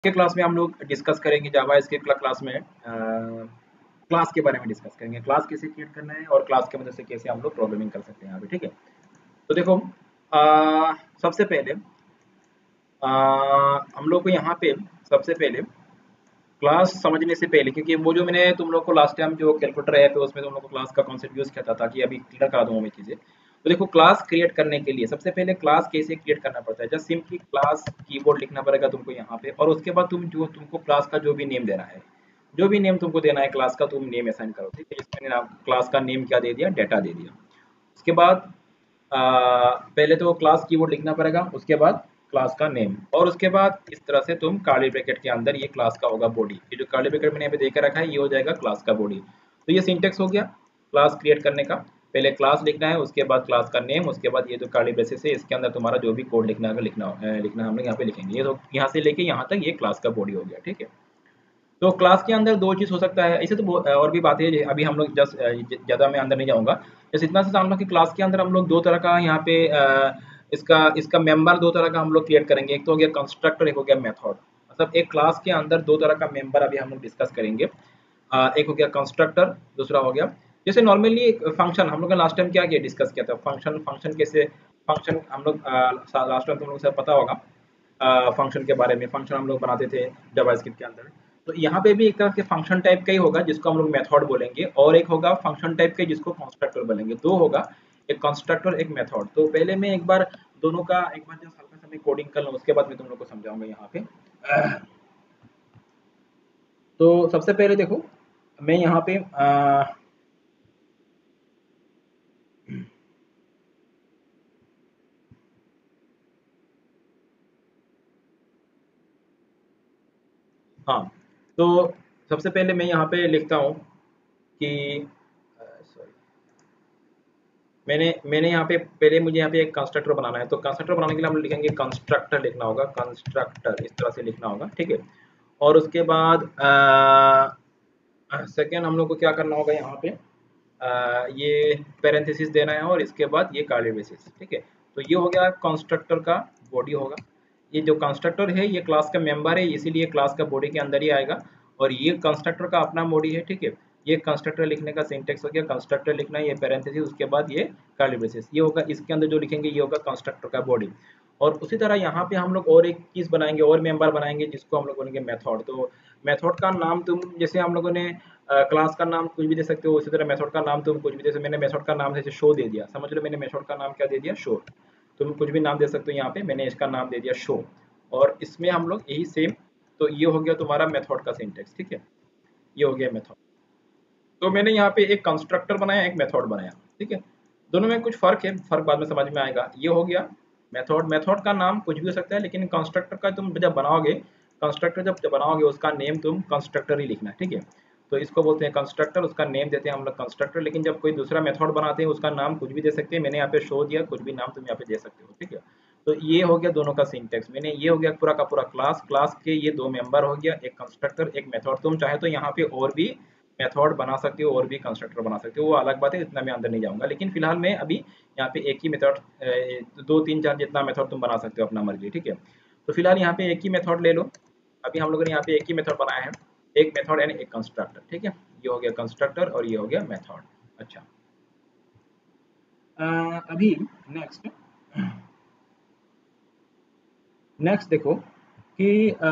के क्लास में हम लोग डिस्कस करेंगे जावा स्क्रिप्ट क्लास में क्लास के बारे में डिस्कस करेंगे, क्लास कैसे क्रिएट करना है और क्लास की मदद से कैसे हम लोग प्रोग्रामिंग कर सकते हैं यहाँ पे, ठीक है। तो देखो सबसे पहले हम लोग को यहाँ पे सबसे पहले क्लास समझने से पहले, क्योंकि वो जो मैंने तुम लोग को लास्ट टाइम जो कैलकुलेटर ऐप है उसमें तुम लोग को क्लास का कॉन्सेप्ट यूज किया था, ताकि अभी क्लियर करा दूँ मैं चीज़ें। तो देखो क्लास क्रिएट करने के लिए सबसे पहले क्लास कैसे क्रिएट करना पड़ता है, जस्ट सिंपली क्लास कीवर्ड लिखना पड़ेगा तुमको यहाँ पे, और उसके बाद तुमको क्लास का जो भी नेम देना है, जो भी नेम तुमको देना है क्लास का, तुम नेम असाइन करो, ठीक है। इसमें मैंने क्लास का नेम क्या दे दिया, डेटा दे दिया। उसके बाद पहले तो क्लास कीवर्ड लिखना पड़ेगा, उसके बाद क्लास का नेम, और उसके बाद इस तरह से तुम कर्ली ब्रैकेट के अंदर ये क्लास का होगा बॉडी। ये जो कर्ली ब्रैकेट मैंने यहाँ पे देकर रखा है ये हो जाएगा क्लास का बॉडी। तो ये सिंटेक्स हो गया क्लास क्रिएट करने का। पहले क्लास लिखना है, उसके बाद क्लास का नेम, उसके बाद ये जो कर्ली ब्रेसेस है इसके अंदर तुम्हारा जो भी कोड लिखना है लिखना हम लोग यहाँ पे लिखेंगे। ये तो यहाँ से लेके यहाँ तक ये क्लास का बॉडी हो गया, ठीक है। तो क्लास के अंदर दो चीज़ हो सकता है, ऐसे तो और भी बातें हैं, अभी हम लोग जस्ट ज़्यादा मैं अंदर नहीं जाऊँगा। बस इतना सा जान लो कि क्लास के अंदर हम लोग दो तरह का यहाँ पे इसका इसका मेंबर दो तरह का हम लोग क्रिएट करेंगे। एक तो हो गया कंस्ट्रक्टर, एक हो गया मेथड। मतलब एक क्लास के अंदर दो तरह का मेंबर अभी हम लोग डिस्कस करेंगे। एक हो गया कंस्ट्रक्टर, दूसरा हो गया जैसे नॉर्मली फंक्शन। हम लोग ने लास्ट टाइम क्या किया, डिस्कस किया था फंक्शन। फंक्शन कैसे, फंक्शन हम लोग लास्ट टाइम तुम लोग को पता होगा फंक्शन के बारे में। फंक्शन हम लोग बनाते थे जावास्क्रिप्ट के अंदर। तो यहाँ पे भी एक तरह के फंक्शन टाइप का ही होगा जिसको हम लोग मेथड बोलेंगे, और एक होगा फंक्शन टाइप के जिसको कंस्ट्रक्टर बोलेंगे। दो होगा, एक कंस्ट्रक्टर एक मेथड। तो पहले मैं एक बार दोनों का एक बार जस्ट हल्का सा मैं कोडिंग कर लूँ, उसके बाद मैं तुम लोग को समझाऊंगा यहाँ पे। तो सबसे पहले देखो मैं यहाँ पे हाँ, तो सबसे पहले मैं यहाँ पे लिखता हूँ कि सॉरी, मैंने यहाँ पे पहले मुझे यहाँ पे एक कंस्ट्रक्टर बनाना है। तो कंस्ट्रक्टर बनाने के लिए हम लिखेंगे कंस्ट्रक्टर, लिखना होगा कंस्ट्रक्टर, इस तरह से लिखना होगा, ठीक है। और उसके बाद सेकेंड हम लोग को क्या करना होगा यहाँ पे ये पैरेंथेसिस देना है, और इसके बाद ये कर्ली ब्रेसेस, ठीक है। तो ये हो गया कंस्ट्रक्टर का बॉडी होगा। ये जो कंस्ट्रक्टर है ये क्लास का मेंबर है, इसीलिए क्लास का बॉडी के अंदर ही आएगा, और ये कंस्ट्रक्टर का अपना बॉडी है, ठीक है। ये कंस्ट्रक्टर लिखने का सिंटेक्स हो गया, कंस्ट्रक्टर लिखना है, ये पैरेंथेसिस, उसके बाद ये कर्ली ब्रेसेस, ये होगा। इसके अंदर जो लिखेंगे ये होगा कंस्ट्रक्टर का बॉडी। और उसी तरह यहाँ पे हम लोग और एक चीज़ बनाएंगे, और मेंबर बनाएंगे जिसको हम लोग बोलेंगे मेथड। तो मेथड का नाम तुम जैसे हम लोगों ने क्लास का नाम कुछ भी दे सकते हो, उसी तरह मेथड का नाम तुम कुछ भी, जैसे मैंने मेथड का नाम जैसे शो दे दिया, समझ लो मैंने मेथड का नाम क्या दे दिया, शो। तुम कुछ भी नाम दे सकते हो, यहाँ पे मैंने इसका नाम दे दिया शो, और इसमें हम लोग यही सेम। तो ये हो गया तुम्हारा मेथड का सिंटेक्स, ठीक है। ये हो गया मेथड। तो मैंने यहाँ पे एक कंस्ट्रक्टर बनाया, एक मेथड बनाया, ठीक है। दोनों में कुछ फर्क है, फर्क बाद में समझ में आएगा। ये हो गया मेथड। मेथड का नाम कुछ भी हो सकता है, लेकिन कंस्ट्रक्टर का तुम जब बनाओगे, कंस्ट्रक्टर जब बनाओगे उसका नेम तुम कंस्ट्रक्टर ही लिखना है, ठीक है। तो इसको बोलते हैं कंस्ट्रक्टर, उसका नेम देते हैं हम लोग कंस्ट्रक्टर। लेकिन जब कोई दूसरा मेथड बनाते हैं उसका नाम कुछ भी दे सकते हैं, मैंने यहाँ पे शो दिया, कुछ भी नाम तुम यहाँ पे दे सकते हो, ठीक है। तो ये हो गया दोनों का सिंटेक्स। मैंने ये हो गया पूरा का पूरा क्लास, क्लास के ये दो मेंबर हो गया, एक कंस्ट्रक्टर एक मेथड। तुम चाहे तो यहाँ पे और भी मेथड बना सकते हो और भी कंस्ट्रक्टर बना सकते हो, वो अलग बात है, इतना मैं अंदर नहीं जाऊंगा। लेकिन फिलहाल मैं अभी यहाँ पे एक ही मेथड, दो तीन चार जितना मेथड तुम बना सकते हो अपना मर्जी, ठीक है। तो फिलहाल यहाँ पे एक ही मेथड ले लो। अभी हम लोगों ने यहाँ पे एक ही मेथड बनाया है, एक मेथड यानी एक कंस्ट्रक्टर, ठीक है। ये हो गया कंस्ट्रक्टर और ये हो गया मेथड। अच्छा, अभी नेक्स्ट नेक्स्ट देखो कि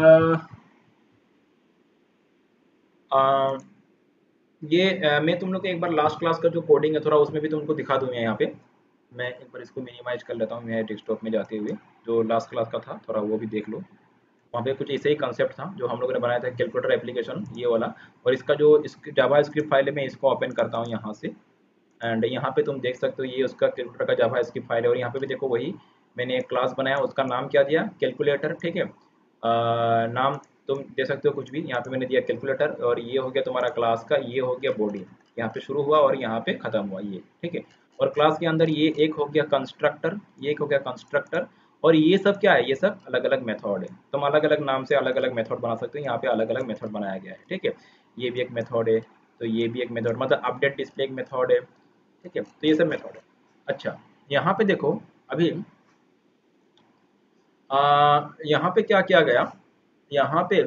अ, ये मैं तुम लोग को एक बार लास्ट क्लास का जो कोडिंग है थोड़ा उसमें भी तुमको दिखा दूँ मैं यहाँ पे। मैं एक बार इसको मिनिमाइज कर लेता हूँ मेरे डेस्कटॉप में जाते हुए, जो लास्ट क्लास का था थोड़ा वो भी देख लो। वहाँ पे कुछ ऐसे ही कंसेप्ट था जो हम लोगों ने बनाया था, कैलकुलेटर एप्लीकेशन ये वाला। और इसका जो जावा स्क्रिप्ट फाइल है मैं इसको ओपन करता हूँ यहाँ से, एंड यहाँ पे तुम देख सकते हो ये उसका कैलकुलेटर का जावा स्क्रिप्ट फाइल है। और यहाँ पे भी देखो वही मैंने एक क्लास बनाया, उसका नाम क्या दिया, कैलकुलेटर, ठीक है। नाम तुम दे सकते हो कुछ भी, यहाँ पे मैंने दिया कैलकुलेटर। और ये हो गया तुम्हारा क्लास का, ये हो गया बॉडी, यहाँ पे शुरू हुआ और यहाँ पे खत्म हुआ ये, ठीक है। और क्लास के अंदर ये एक हो गया कंस्ट्रक्टर, ये एक हो गया कंस्ट्रक्टर। और ये सब क्या है, ये सब अलग अलग मेथड है। तुम अलग अलग नाम से अलग अलग मेथड बना सकते हो, यहाँ पे अलग अलग मेथड बनाया गया है, ठीक है। ये भी एक मेथड है, तो ये भी एक मेथड, मतलब अपडेट डिस्प्ले एक मेथड है, ठीक है। तो ये सब मेथड है। अच्छा, यहाँ पे देखो अभी यहाँ पे क्या किया गया, यहाँ पे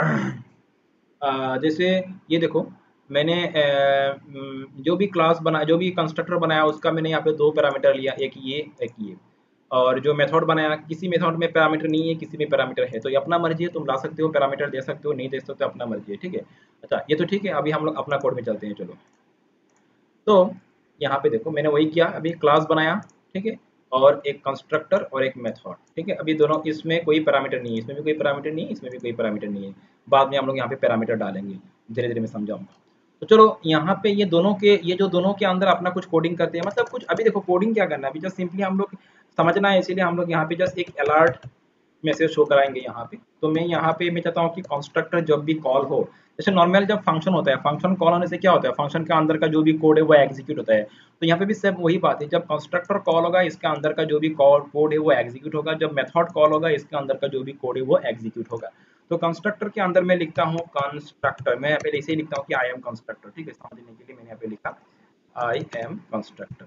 जैसे ये देखो, मैंने जो भी क्लास बना, जो भी कंस्ट्रक्टर बनाया उसका मैंने यहाँ पे दो पैरामीटर लिया, एक ये। और जो मेथड बनाया, किसी मेथड में पैरामीटर नहीं है, किसी में पैरामीटर है, तो ये अपना मर्जी है, तुम ला सकते हो पैरामीटर, दे सकते हो, नहीं दे सकते हो, अपना मर्जी है, ठीक है। अच्छा ये तो ठीक है, अभी हम लोग अपना कोड में चलते हैं, चलो। तो यहाँ पे देखो मैंने वही किया, अभी क्लास बनाया, ठीक है, और एक कंस्ट्रक्टर और एक मेथड, ठीक है। अभी दोनों, इसमें कोई पैरामीटर नहीं है, इसमें भी कोई पैरामीटर नहीं है, इसमें भी कोई पैरामीटर नहीं है, बाद में हम लोग यहाँ पे पैरामीटर डालेंगे, धीरे धीरे मैं समझाऊंगा। तो चलो यहाँ पे ये दोनों के, ये जो दोनों के अंदर अपना कुछ कोडिंग करते हैं, मतलब कुछ, अभी देखो कोडिंग क्या करना है, अभी जस्ट सिंपली हम लोग समझना है, इसीलिए हम लोग यहाँ पे जस्ट एक अलर्ट मैसेज शो कराएंगे यहाँ पे। तो मैं यहाँ पे मैं चाहता हूँ कि कंस्ट्रक्टर जब भी कॉल हो, जैसे नॉर्मल जब फंक्शन होता है, फंक्शन कॉल होने से क्या होता है, फंक्शन के अंदर का जो भी कोड है वो एग्जीक्यूट होता है। तो यहाँ पे भी सब वही बात है, जब कंस्ट्रक्टर कॉल होगा इसके अंदर का जो भी कोड है वो एग्जीक्यूट होगा, जब मेथड कॉल होगा इसके अंदर का जो भी कोड है वो एग्जीक्यूट होगा। तो कंस्ट्रक्टर के अंदर मैं लिखता हूँ कंस्ट्रक्टर, मैं यहाँ पे ऐसे ही लिखता हूँ कि आई एम कंस्ट्रक्टर, ठीक है, समझने के लिए मैंने यहाँ पे लिखा आई एम कंस्ट्रक्टर।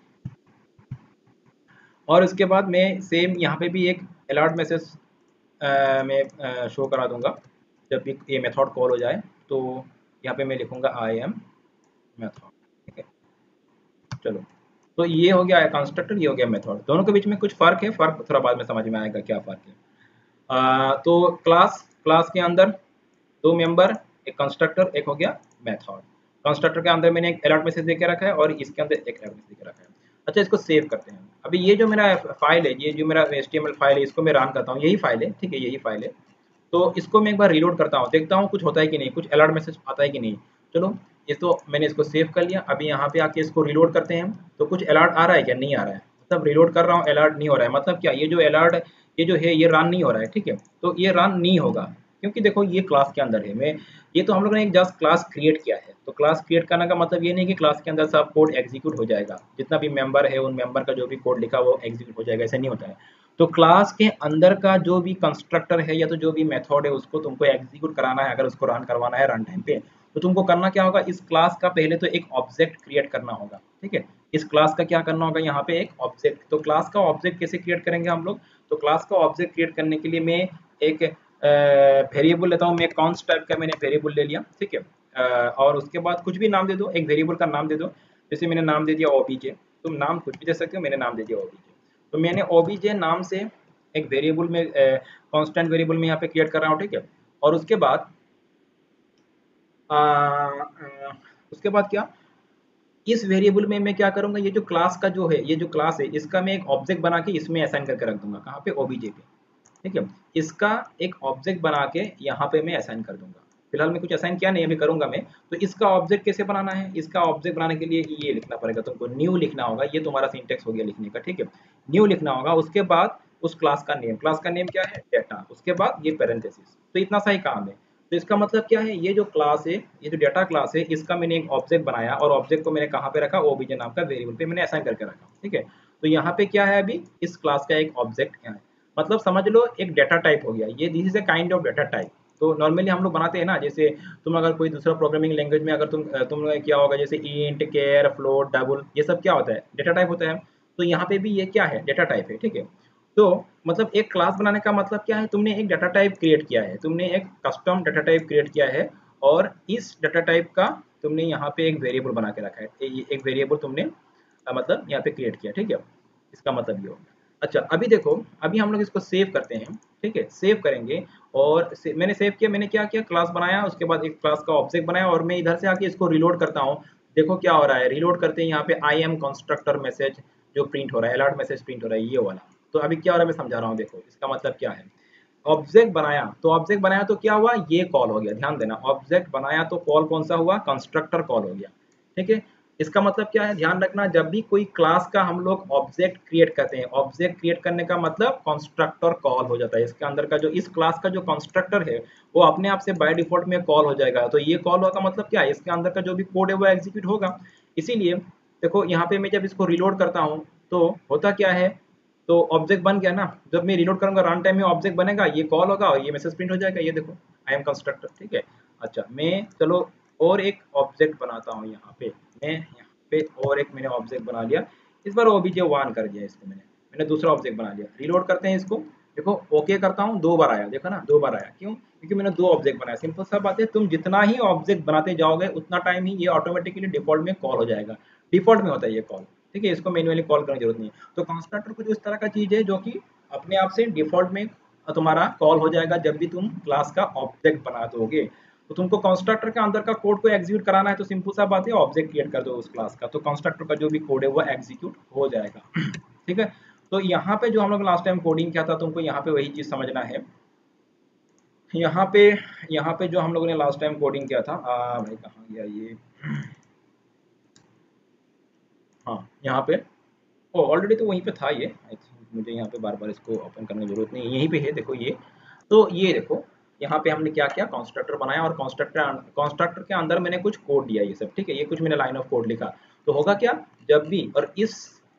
और उसके बाद मैं सेम यहाँ पे भी एक अलर्ट मैसेज मैं शो करा दूंगा जब भी ये मेथड कॉल हो जाए। तो यहाँ पे मैं लिखूंगा आई एम मेथड, ठीक है। चलो, तो ये हो गया है कंस्ट्रक्टर, ये हो गया मेथड, दोनों के बीच में कुछ फर्क है, फर्क थोड़ा बाद में समझ में आएगा क्या फर्क है। तो क्लास, क्लास के अंदर दो मेंबर, एक कंस्ट्रक्टर, एक हो गया मेथड। कंस्ट्रक्टर के अंदर मैंने एक अलर्ट मैसेज देके रखा है और इसके अंदर एक अलर्ट मैसेज देके रखा है। अच्छा इसको सेव करते हैं। अभी ये जो मेरा फाइल है, ये जो मेरा HTML फाइल है, इसको मैं रन करता हूँ, यही फाइल है, ठीक है, यही फाइल है। तो इसको मैं एक बार रीलोड करता हूँ, देखता हूँ कुछ होता है कि नहीं, कुछ अलर्ट मैसेज आता है कि नहीं। चलो, ये तो मैंने इसको सेव कर लिया, अभी यहाँ पे आके इसको रीलोड करते हैं। तो कुछ अलर्ट आ रहा है क्या, नहीं आ रहा है, मतलब रीलोड कर रहा हूँ अलर्ट नहीं हो रहा है, मतलब क्या, ये जो अलर्ट, ये जो है ये रन नहीं हो रहा है, ठीक है। तो ये रन नहीं होगा क्योंकि देखो ये क्लास के अंदर है, मैं, ये तो हम लोगों ने एक जस्ट क्लास क्रिएट किया है। तो क्लास क्रिएट करने का मतलब ये नहीं कि क्लास के अंदर सब कोड एग्जीक्यूट हो जाएगा, जितना भी मेंबर है उन मेंबर का जो भी कोड लिखा वो एग्जीक्यूट हो जाएगा, ऐसा नहीं होता है। तो क्लास के अंदर का जो भी कंस्ट्रक्टर है या तो जो भी मेथड है उसको तुमको एग्जीक्यूट कराना है, अगर उसको रन करवाना है रन टाइम पे, तो तुमको करना क्या होगा, इस क्लास का पहले तो एक ऑब्जेक्ट क्रिएट करना होगा, ठीक है। इस क्लास का क्या करना होगा, यहाँ पे एक ऑब्जेक्ट। तो क्लास का ऑब्जेक्ट कैसे क्रिएट करेंगे हम लोग, तो क्लास का ऑब्जेक्ट क्रिएट करने के लिए मैं एक वेरिएबल लेता हूँ, मैं कॉन्स्ट टाइप का मैंने वेरिएबल ले लिया, ठीक है। और उसके बाद कुछ भी नाम दे दो, एक वेरिएबल का नाम दे दो, जैसे मैंने नाम दे दिया ओबीजे, तुम नाम कुछ भी दे सकते हो, मैंने नाम दे दिया ओबीजे। तो मैंने ओबीजे नाम से एक वेरिएबल में, कांस्टेंट वेरिएबल में यहाँ पे क्रिएट कर रहा हूँ, ठीक है। और उसके बाद क्या, इस वेरिएबल में मैं क्या करूंगा, ये जो क्लास का जो है, ये जो क्लास है इसका मैं एक ऑब्जेक्ट बना के इसमें असाइन करके रख दूंगा, कहाँ पे, ओबीजे पे, ठीक है। इसका एक ऑब्जेक्ट बना के यहाँ पे मैं असाइन कर दूंगा। फिलहाल मैं कुछ असाइन किया नहीं, अभी करूंगा मैं। तो इसका ऑब्जेक्ट कैसे बनाना है, इसका ऑब्जेक्ट बनाने के लिए ये लिखना पड़ेगा तुमको, न्यू लिखना होगा, ये तुम्हारा सिंटेक्स हो गया लिखने का, ठीक है। न्यू लिखना होगा, उसके बाद उस क्लास का नेम, क्लास का नेम क्या है, डेटा, उसके बाद ये पैरेंथेसिस, तो इतना सा ही काम है। तो इसका मतलब क्या है, ये जो क्लास है, ये जो डेटा क्लास है, इसका मैंने एक ऑब्जेक्ट बनाया और ऑब्जेक्ट को मैंने कहाँ पे रखा, ओबीजे नाम का वेरिएबल पे मैंने असाइन करके रखा, ठीक है। तो यहाँ पे क्या है, अभी इस क्लास का एक ऑब्जेक्ट है, मतलब समझ लो एक डेटा टाइप हो गया ये, this is a kind of data type. तो नॉर्मली हम लोग बनाते हैं ना, जैसे तुम अगर कोई दूसरा प्रोग्रामिंग लैंग्वेज में अगर तुम क्या होगा, जैसे इंट, केयर, फ्लोट, डबल, ये सब क्या होता है, डेटा टाइप होता है। तो यहाँ पे भी ये क्या है, डेटा टाइप है, ठीक है। तो मतलब एक क्लास बनाने का मतलब क्या है, तुमने एक डाटा टाइप क्रिएट किया है, तुमने एक कस्टम डाटा टाइप क्रिएट किया है, और इस डाटा टाइप का तुमने यहाँ पे एक वेरिएबल बना के रखा है, एक वेरिएबल तुमने मतलब यहाँ पे क्रिएट किया, ठीक है। इसका मतलब ये हो। अच्छा अभी देखो, अभी हम लोग इसको सेव करते हैं, ठीक है, सेव करेंगे। और मैंने सेव किया, मैंने क्या किया, क्लास बनाया, उसके बाद एक क्लास का ऑब्जेक्ट बनाया, और मैं इधर से आके इसको रिलोड करता हूँ। देखो क्या हो रहा है, रिलोड करते हैं, यहाँ पे आई एम कंस्ट्रक्टर मैसेज जो प्रिंट हो रहा है, अलर्ट मैसेज प्रिंट हो रहा है, ये वाला। तो अभी क्या हो रहा है मैं समझा रहा हूँ, देखो इसका मतलब क्या है। ऑब्जेक्ट बनाया, तो ऑब्जेक्ट बनाया तो क्या हुआ, ये कॉल हो गया, ध्यान देना, ऑब्जेक्ट बनाया तो कॉल कौन सा हुआ, कंस्ट्रक्टर कॉल हो गया, ठीक है। इसका मतलब क्या है, ध्यान रखना, जब भी कोई क्लास का हम लोग ऑब्जेक्ट क्रिएट करते हैं, ऑब्जेक्ट क्रिएट करने का मतलब कंस्ट्रक्टर कॉल हो जाता है, इसके अंदर का जो इस क्लास का जो कंस्ट्रक्टर है वो अपने आप से बाय डिफॉल्ट में कॉल हो जाएगा। तो ये कॉल होगा मतलब क्या है, इसके अंदर का जो भी कोड है वो एग्जीक्यूट होगा। इसीलिए देखो यहाँ पे मैं जब इसको रिलोड करता हूँ तो होता क्या है, तो ऑब्जेक्ट बन गया ना, जब मैं रिलोड करूंगा रन टाइम में ऑब्जेक्ट बनेगा, ये कॉल होगा और ये मैसेज प्रिंट हो जाएगा, ये देखो आई एम कंस्ट्रक्टर, ठीक है। अच्छा मैं चलो और एक ऑब्जेक्ट बनाता हूँ यहाँ पे, मैं यहाँ पे और एक मैंने ऑब्जेक्ट बना लिया, इस बार ओबीजे वन कर दिया इसको, मैंने दूसरा ऑब्जेक्ट बना लिया, रिलोड करते हैं इसको। देखो ओके करता हूँ, 2 बार आया, देखो ना 2 बार आया, क्यों? क्योंकि मैंने 2 ऑब्जेक्ट बनाया। सिंपल सा बात है, तुम जितना ही ऑब्जेक्ट बनाते जाओगे उतना टाइम ही ये ऑटोमेटिकली डिफ़ॉल्ट में कॉल हो जाएगा। डिफ़ॉल्ट में होता है ये कॉल, ठीक है? इसको मैन्युअली कॉल करने की ज़रूरत नहीं है। तो कंस्ट्रक्टर कुछ इस तरह का चीज़ है जो कि अपने आप से डिफ़ॉल्ट में तुम्हारा कॉल हो जाएगा जब भी तुम क्लास का ऑब्जेक्ट बना दोगे। तो तुमको कंस्ट्रक्टर के अंदर का कोड को एग्जीक्यूट कराना है, तो सिंपल सा बात है, ऑब्जेक्ट क्रिएट कर दो उस क्लास का, तो कंस्ट्रक्टर का जो भी कोड है वो एग्जीक्यूट हो जाएगा। ठीक है? तो यहाँ पे जो हम लोग लास्ट टाइम कोडिंग किया था, तुमको यहाँ पे वही चीज़ समझना है। यहाँ पे यहाँ पे जो हम लोगों ने लास्ट टाइम कोडिंग किया था, भाई कहाँ गया ये? हाँ, यहाँ पे ओ ऑलरेडी तो वहीं पे था ये। आई थिंक मुझे यहाँ पे बार-बार इसको ओपन करने की ज़रूरत नहीं है, यहीं पे है देखो ये। तो ये देखो, यहाँ पे हमने क्या किया, कंस्ट्रक्टर बनाया और कंस्ट्रक्टर के अंदर मैंने कुछ कोड दिया ये सब, ठीक है? ये कुछ मैंने लाइन ऑफ कोड लिखा। तो होगा क्या, जब भी और इस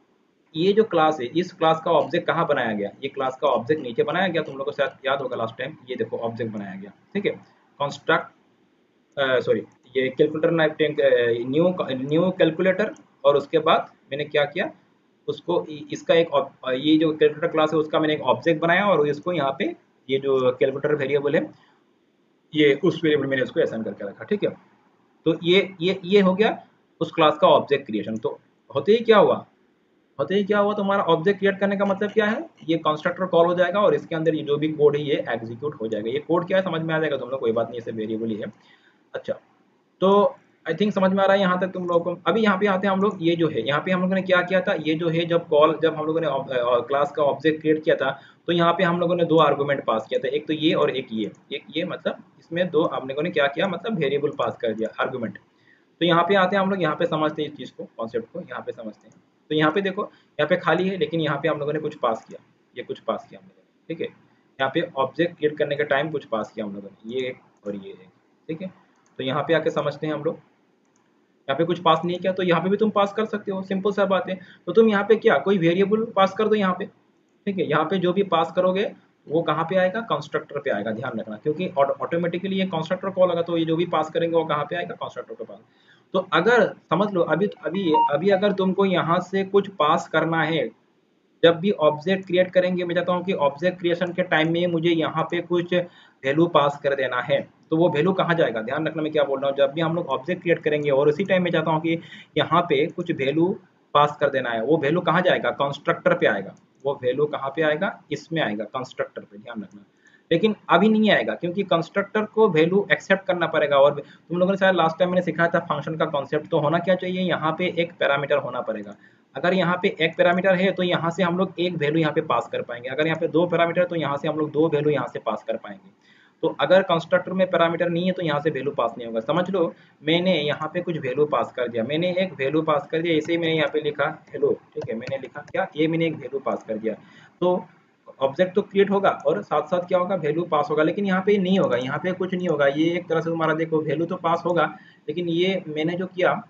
ये जो क्लास है, इस क्लास का ऑब्जेक्ट कहाँ बनाया गया? ये क्लास का ऑब्जेक्ट नीचे बनाया गया, तुम लोगों को शायद याद होगा लास्ट टाइम, ये देखो ऑब्जेक्ट बनाया गया, ठीक है? कंस्ट्रक्ट सॉरी, ये कैलकुलेटर न्यू न्यू कैलकुलेटर, और उसके बाद मैंने क्या किया, उसको इसका एक ये जो कैलकुलेटर क्लास है उसका मैंने एक ऑब्जेक्ट बनाया और इसको यहाँ पे ये जो कैलकुलेटर वेरिएबल है, ये उस वेरिएबल मैंने इसको असाइन करके रखा, ठीक है? तो ये हो गया उस क्लास का ऑब्जेक्ट क्रिएशन। तो होते ही क्या हुआ, तुम्हारा ऑब्जेक्ट क्रिएट करने का मतलब क्या है, ये कंस्ट्रक्टर कॉल हो जाएगा और इसके अंदर ये जो भी कोड है ये एग्जीक्यूट हो जाएगा। ये कोड क्या है समझ में आ जाएगा तुम लोग, कोई बात नहीं, इसे वेरिएबल ही है। अच्छा, तो आई थिंक समझ में आ रहा है यहाँ तक तुम लोगों को। अभी यहाँ पे आते हैं हम लोग, ये जो है यहाँ पे हम लोगों ने क्या किया था, ये जो है जब हम लोगों ने क्लास का ऑब्जेक्ट क्रिएट किया था, तो यहाँ पे हम लोगों ने 2 आर्गुमेंट पास किया था, एक तो ये और एक ये मतलब इसमें 2 हम लोगों ने क्या किया, मतलब वेरिएबल पास कर दिया, आर्गुमेंट। तो यहाँ पे आते हैं हम लोग, यहाँ पे समझते हैं इस चीज़ को, कॉन्सेप्ट को यहाँ पे समझते हैं। तो यहाँ पे देखो, यहाँ पे खाली है लेकिन यहाँ पे हम लोगों ने कुछ पास किया, ये कुछ पास किया हम लोगों ने, ठीक है? यहाँ पे ऑब्जेक्ट क्रिएट करने के टाइम कुछ पास किया हम लोगों ने, ये एक और ये एक, ठीक है? तो यहाँ पे आके समझते हैं हम लोग, यहाँ पे कुछ पास नहीं किया तो यहाँ पे भी तुम पास कर सकते हो, सिंपल सा बात है। तो तुम यहाँ पे क्या, कोई वेरिएबल पास कर दो यहाँ पे, ठीक है? यहाँ पे जो भी पास करोगे वो कहाँ पे आएगा, कंस्ट्रक्टर पे आएगा, ध्यान रखना, क्योंकि ऑटोमेटिकली ये कंस्ट्रक्टर कॉल होगा, तो ये जो भी पास करेंगे वो कहाँ पे आएगा, कंस्ट्रक्टर के पास। तो अगर समझ लो, अभी अभी अभी अगर तुमको यहाँ से कुछ पास करना है, जब भी ऑब्जेक्ट क्रिएट करेंगे, मैं चाहता हूँ कि ऑब्जेक्ट क्रिएशन के टाइम में मुझे यहाँ पे कुछ वैल्यू पास कर देना है, तो वो वैल्यू कहाँ जाएगा, ध्यान रखना मैं क्या बोल रहा हूँ। जब भी हम लोग ऑब्जेक्ट क्रिएट करेंगे और उसी टाइम में चाहता हूँ कि यहाँ पे कुछ वैल्यू पास कर देना है, वो वैल्यू कहाँ जाएगा, कंस्ट्रक्टर पे आएगा। वो वैल्यू कहाँ पे आएगा, इसमें आएगा, कंस्ट्रक्टर पे, ध्यान रखना। लेकिन अभी नहीं आएगा क्योंकि कंस्ट्रक्टर को वैल्यू एक्सेप्ट करना पड़ेगा। और तुम लोगों ने शायद लास्ट टाइम मैंने सिखाया था फंक्शन का कॉन्सेप्ट, तो होना क्या चाहिए, यहाँ पे एक पैरामीटर होना पड़ेगा। अगर यहाँ पे एक पैरामीटर है तो यहाँ से हम लोग एक वैल्यू यहाँ पे पास कर पाएंगे, अगर यहाँ पे 2 पैरामीटर तो यहाँ से हम लोग 2 वैल्यू यहाँ से पास कर पाएंगे। तो अगर कंस्ट्रक्टर में पैरामीटर नहीं है तो यहाँ से वैल्यू पास नहीं होगा। समझ लो, मैंने यहाँ पे कुछ वैल्यू पास कर दिया, मैंने एक वैल्यू पास कर दिया, इसे मैंने यहाँ पे लिखा हेलो, ठीक है? मैंने लिखा क्या, ये मैंने एक वैल्यू पास कर दिया। तो ऑब्जेक्ट तो क्रिएट होगा और साथ साथ क्या होगा, वैल्यू पास होगा। लेकिन यहाँ पे नहीं होगा, यहाँ पे कुछ नहीं होगा, ये एक तरह से तुम्हारा देखो वैल्यू तो पास होगा, लेकिन ये मैंने जो किया,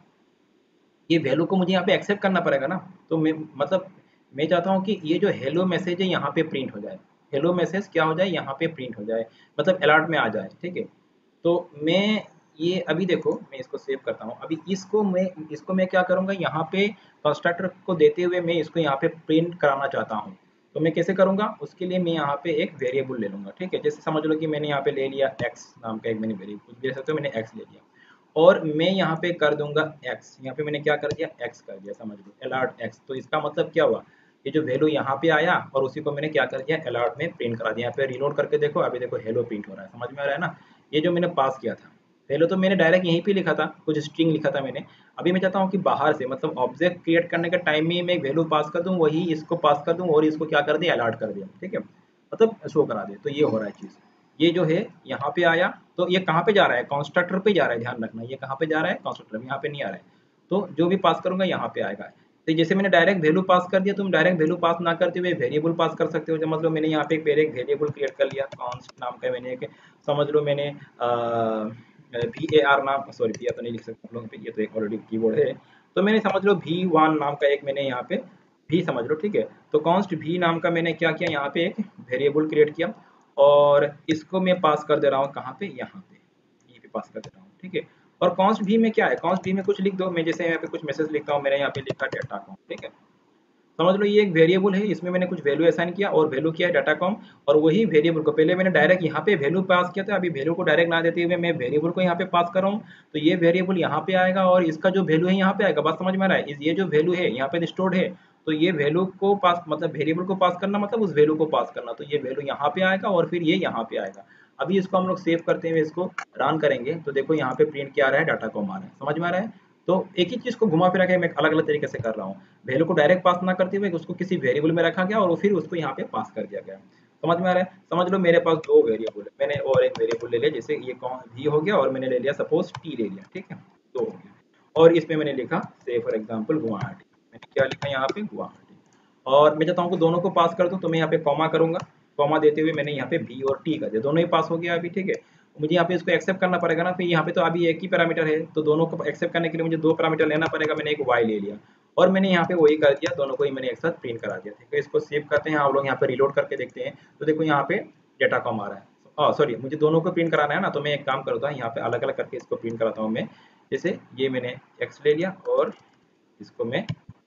ये वैल्यू को मुझे यहाँ पे एक्सेप्ट करना पड़ेगा ना। तो मैं मतलब मैं चाहता हूँ कि ये जो हेलो मैसेज है यहाँ पे प्रिंट हो जाए, हेलो मैसेज क्या हो जाए, यहाँ पे प्रिंट हो जाए, मतलब अलर्ट में आ जाए, ठीक है? तो मैं ये अभी देखो, मैं इसको सेव करता हूँ। अभी इसको मैं क्या करूँगा, यहाँ पे कंस्ट्रक्टर को देते हुए मैं इसको यहाँ पे प्रिंट कराना चाहता हूँ। तो मैं कैसे करूँगा, उसके लिए मैं यहाँ पे एक वेरिएबल ले लूँगा, ठीक है? जैसे समझ लो कि मैंने यहाँ पे ले लिया एक्स नाम का एक, मैंने वेरिएबल कुछ भी ले सकते हो, मैंने एक्स ले लिया और मैं यहाँ पे कर दूंगा एक्स। यहाँ पे मैंने क्या कर दिया, एक्स कर दिया, समझ लो अलर्ट एक्स। तो इसका मतलब क्या हुआ, ये जो वैल्यू यहाँ पे आया और उसी को मैंने क्या कर दिया, अलर्ट में प्रिंट करा दिया। यहाँ पे रीलोड करके देखो, अभी देखो हेलो प्रिंट हो रहा है, समझ में आ रहा है ना? ये जो मैंने पास किया था, पहले तो मैंने डायरेक्ट यहीं पे लिखा था, कुछ स्ट्रिंग लिखा था मैंने। अभी मैं चाहता हूँ कि बाहर से, मतलब ऑब्जेक्ट क्रिएट करने के टाइम में मैं एक वैल्यू पास कर दूँ, वही इसको पास कर दूँ और इसको क्या कर दिया, अलर्ट कर दिया, ठीक है? मतलब शो करा दे। तो ये हो रहा है चीज़, ये जो है यहाँ पे आया, तो ये कहाँ पे जा रहा है, कंस्ट्रक्टर पे जा रहा है, ध्यान रखना। ये कहाँ पे जा रहा है, कंस्ट्रक्टर में, यहाँ पे नहीं आ रहा है। तो जो भी पास करूंगा यहाँ पे आएगा। तो जैसे मैंने डायरेक्ट वैल्यू पास कर दिया, तुम डायरेक्ट वैल्यू पास ना करते हुए वेरिएबल पास कर सकते हो। जब मतलब मैंने यहाँ पे एक वेरिएबल क्रिएट कर लिया, कॉन्स्ट नाम का मैंने एक, समझ लो मैंने वी ए आर नाम, सॉरी वी तो नहीं लिख सकते हम लोग पे, ये तो एक ऑलरेडी कीबोर्ड है। तो मैंने समझ लो वी वन नाम का एक मैंने यहाँ पे भी, समझ लो, ठीक है? तो कॉन्स्ट भी नाम का मैंने क्या किया, यहाँ पे एक वेरिएबल क्रिएट किया और इसको मैं पास कर दे रहा हूँ कहाँ पे, यहाँ पे, ये पे पास कर दे रहा हूँ, ठीक है? और कॉन्स्ट भी में क्या है, कॉन्स्ट भी में कुछ लिख दो। मैं जैसे यहाँ पे कुछ मैसेज लिखता हूँ, मैंने यहाँ पे लिखा डेटा अकाउंट, ठीक है? समझ लो ये एक वेरिएबल है, इसमें मैंने कुछ वैल्यू असाइन किया और वैल्यू किया है डाटा कॉम, और वही वेरिएबल को पहले मैंने डायरेक्ट यहाँ पे वैल्यू पास किया था, अभी वैल्यू को डायरेक्ट ना देते हुए मैं वेरिएबल को यहाँ पे पास कर रहा हूँ, तो ये वेरिएबल यहाँ पे आएगा और इसका जो वैल्यू है यहाँ पे आएगा। बात समझ में आ रहा है? ये जो वैल्यू है यहाँ पे स्टोर्ड है, तो ये वैल्यू को पास मतलब वेरिएबल को पास करना मतलब उस वैल्यू को पास करना, तो ये वैल्यू यहाँ पे आएगा और फिर ये यहाँ पे आएगा। अभी इसको हम लोग सेव करते हुए इसको रन करेंगे तो देखो यहाँ पे प्रिंट क्या आ रहा है, डाटा कॉम आ रहा है। समझ में आ रहा है? तो एक ही चीज को घुमा फिरा के मैं अलग अलग तरीके से कर रहा हूँ। वैल्यू को डायरेक्ट पास ना करते हुए उसको किसी वेरिएबल में रखा गया और फिर उसको यहाँ पे पास कर दिया गया। समझ में आ रहा है? समझ लो मेरे पास दो वेरिएबल है, मैंने और एक वेरिएबल ले लिया, जैसे ये भी हो गया और मैंने ले लिया सपोज टी ले लिया, ठीक है, दो हो गया। और इसमें मैंने लिखा से फॉर एग्जाम्पल गुवाहाटी, मैंने क्या लिखा यहाँ पे गुवाहाटी, और मैं चाहता हूँ कि दोनों को पास कर दूँ तो मैं यहाँ पे कॉमा करूंगा, कॉमा देते हुए मैंने यहाँ पे भी और टी कर दिया, दोनों ही पास हो गया अभी, ठीक है। मुझे यहाँ पे इसको एक्सेप्ट करना पड़ेगा ना, फिर यहाँ पे तो अभी एक ही पैरामीटर है, तो दोनों को एक्सेप्ट करने के लिए मुझे दो पैरामीटर लेना पड़ेगा। मैंने एक वाई ले लिया और मैंने यहाँ पे वही कर दिया, दोनों को ही मैंने एक साथ प्रिंट करा दिया, ठीक है। इसको सेव करते हैं, आप लोग यहाँ पे रिलोड करके देखते हैं तो देखो यहाँ पे डेटा कॉम आ रहा है। सॉरी, मुझे दोनों को प्रिंट कराना है ना, तो मैं एक काम करता हूँ, यहाँ पे अलग अलग करके इसको प्रिंट कराता हूँ मैं। जैसे ये मैंने एक्स ले लिया और इसको मैं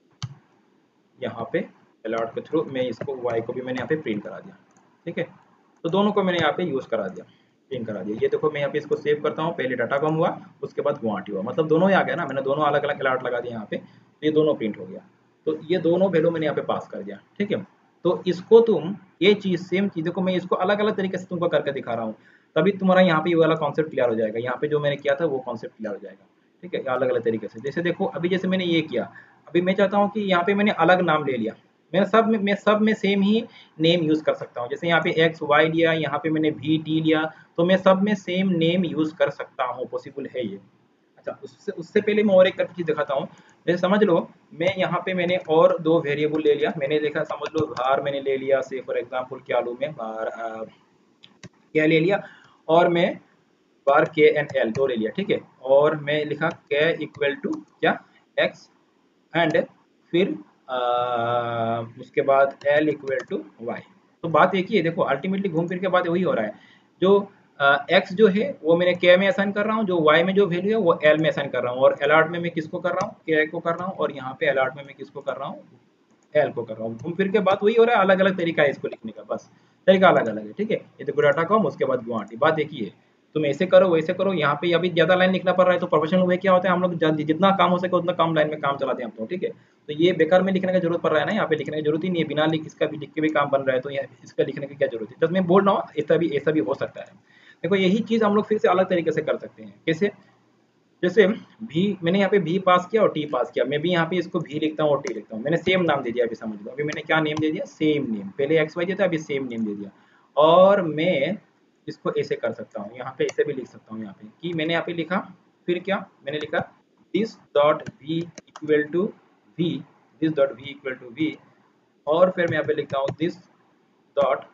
यहाँ पे अलॉट के थ्रू मैं इसको वाई को भी मैंने यहाँ पे प्रिंट करा दिया, ठीक है। तो दोनों को मैंने यहाँ पे यूज करा दिया, प्रिंट करा दिया। ये देखो मैं यहाँ पे इसको सेव करता हूँ, पहले डाटा कॉम हुआ उसके बाद गुवाहाटी हुआ, मतलब दोनों ही आ गया ना, मैंने दोनों अलग अलग अलर्ट लगा दिया यहाँ पे, तो ये दोनों प्रिंट हो गया। तो ये दोनों वैल्यू मैंने यहाँ पे पास कर दिया, ठीक है। तो इसको तुम ये चीज सेम चीज देखो, मैं इसको अलग अलग तरीके से तुमको करके दिखा रहा हूँ, तभी तुम्हारा यहाँ पे ये वाला कॉन्सेप्ट क्लियर हो जाएगा। यहाँ पे जो मैंने किया था वो कॉन्सेप्ट क्लियर हो जाएगा, ठीक है, अलग अलग तरीके से। जैसे देखो अभी जैसे मैंने ये किया, अभी मैं चाहता हूँ कि यहाँ पे मैंने अलग नाम ले लिया, मैं सब में सेम ही नेम यूज कर सकता हूँ। जैसे यहाँ पे एक्स वाई लिया, यहाँ पे मैंने भी टी लिया, तो मैं सब में सेम नेम यूज कर सकता हूँ, पॉसिबल है ये। अच्छा, उससे उससे पहले मैं और एक करके चीज दिखाता हूँ। जैसे समझ लो मैं यहाँ पे मैंने और दो वेरिएबल ले लिया, मैंने देखा समझ लो var मैंने ले लिया, से फॉर एग्जांपल क्या लूँ मैं, var क्या ले लिया, और मैं var k and l दो ले लिया, ठीक है। और मैं लिखा k इक्वल टू क्या x एंड फिर उसके बाद l इक्वल टू y। तो बात एक ही है, देखो अल्टीमेटली घूम फिर के बात वही हो रहा है। जो x जो है वो मैंने k में असाइन कर रहा हूँ, जो y में जो वैल्यू है वो l में असाइन कर रहा हूँ, और अलर्ट में मैं किसको कर रहा हूँ, k को कर रहा हूँ, और यहाँ पे अलर्ट में मैं किसको कर रहा हूँ, एल को कर रहा हूँ। घूम फिर के बात वही हो रहा है, अलग अलग तरीका है इसको लिखने का, बस तरीका अलग अलग है, ठीक है। ये देखो डाटा कॉम उसके बाद गुवाहाटी, बात एक ही है। तुम ऐसे करो वैसे करो, यहाँ पे अभी ज्यादा लाइन लिखना पड़ रहा है, तो प्रोफेशनल वे क्या होता है, हम लोग जितना काम हो सके उतना कम लाइन में काम चलाते हैं हम तो, ठीक है। तो ये बेकार में लिखने का जरूरत पड़ रहा है ना, यहाँ पे लिखने की जरूरत ही नहीं है, बिना लिख इसका भी लिख के भी काम बन रहा है, तो इसका लिखने की क्या जरूरत है। तो मैं बोल रहा हूँ ऐसा भी हो सकता है। देखो यही चीज हम लोग फिर से अलग तरीके से कर सकते हैं, कैसे, जैसे भी मैंने यहाँ पे भी पास किया और टी पास किया, मैं भी यहाँ पे इसको भी लिखता हूँ और टी लिखता हूँ, मैंने सेम नाम दे दिया। अभी समझ लो, अभी मैंने क्या नेम दे दिया, सेम नेम, पहले एक्स वाई था, अभी सेम नेम दे दिया। और मैं इसको ऐसे कर सकता हूँ, यहाँ पे ऐसे भी लिख सकता हूँ, यहाँ पे कि मैंने यहाँ पे लिखा, फिर क्या मैंने लिखा, this dot V equal to V, this dot V equal to V, और फिर मैं यहाँ पे लिखता हूँ dot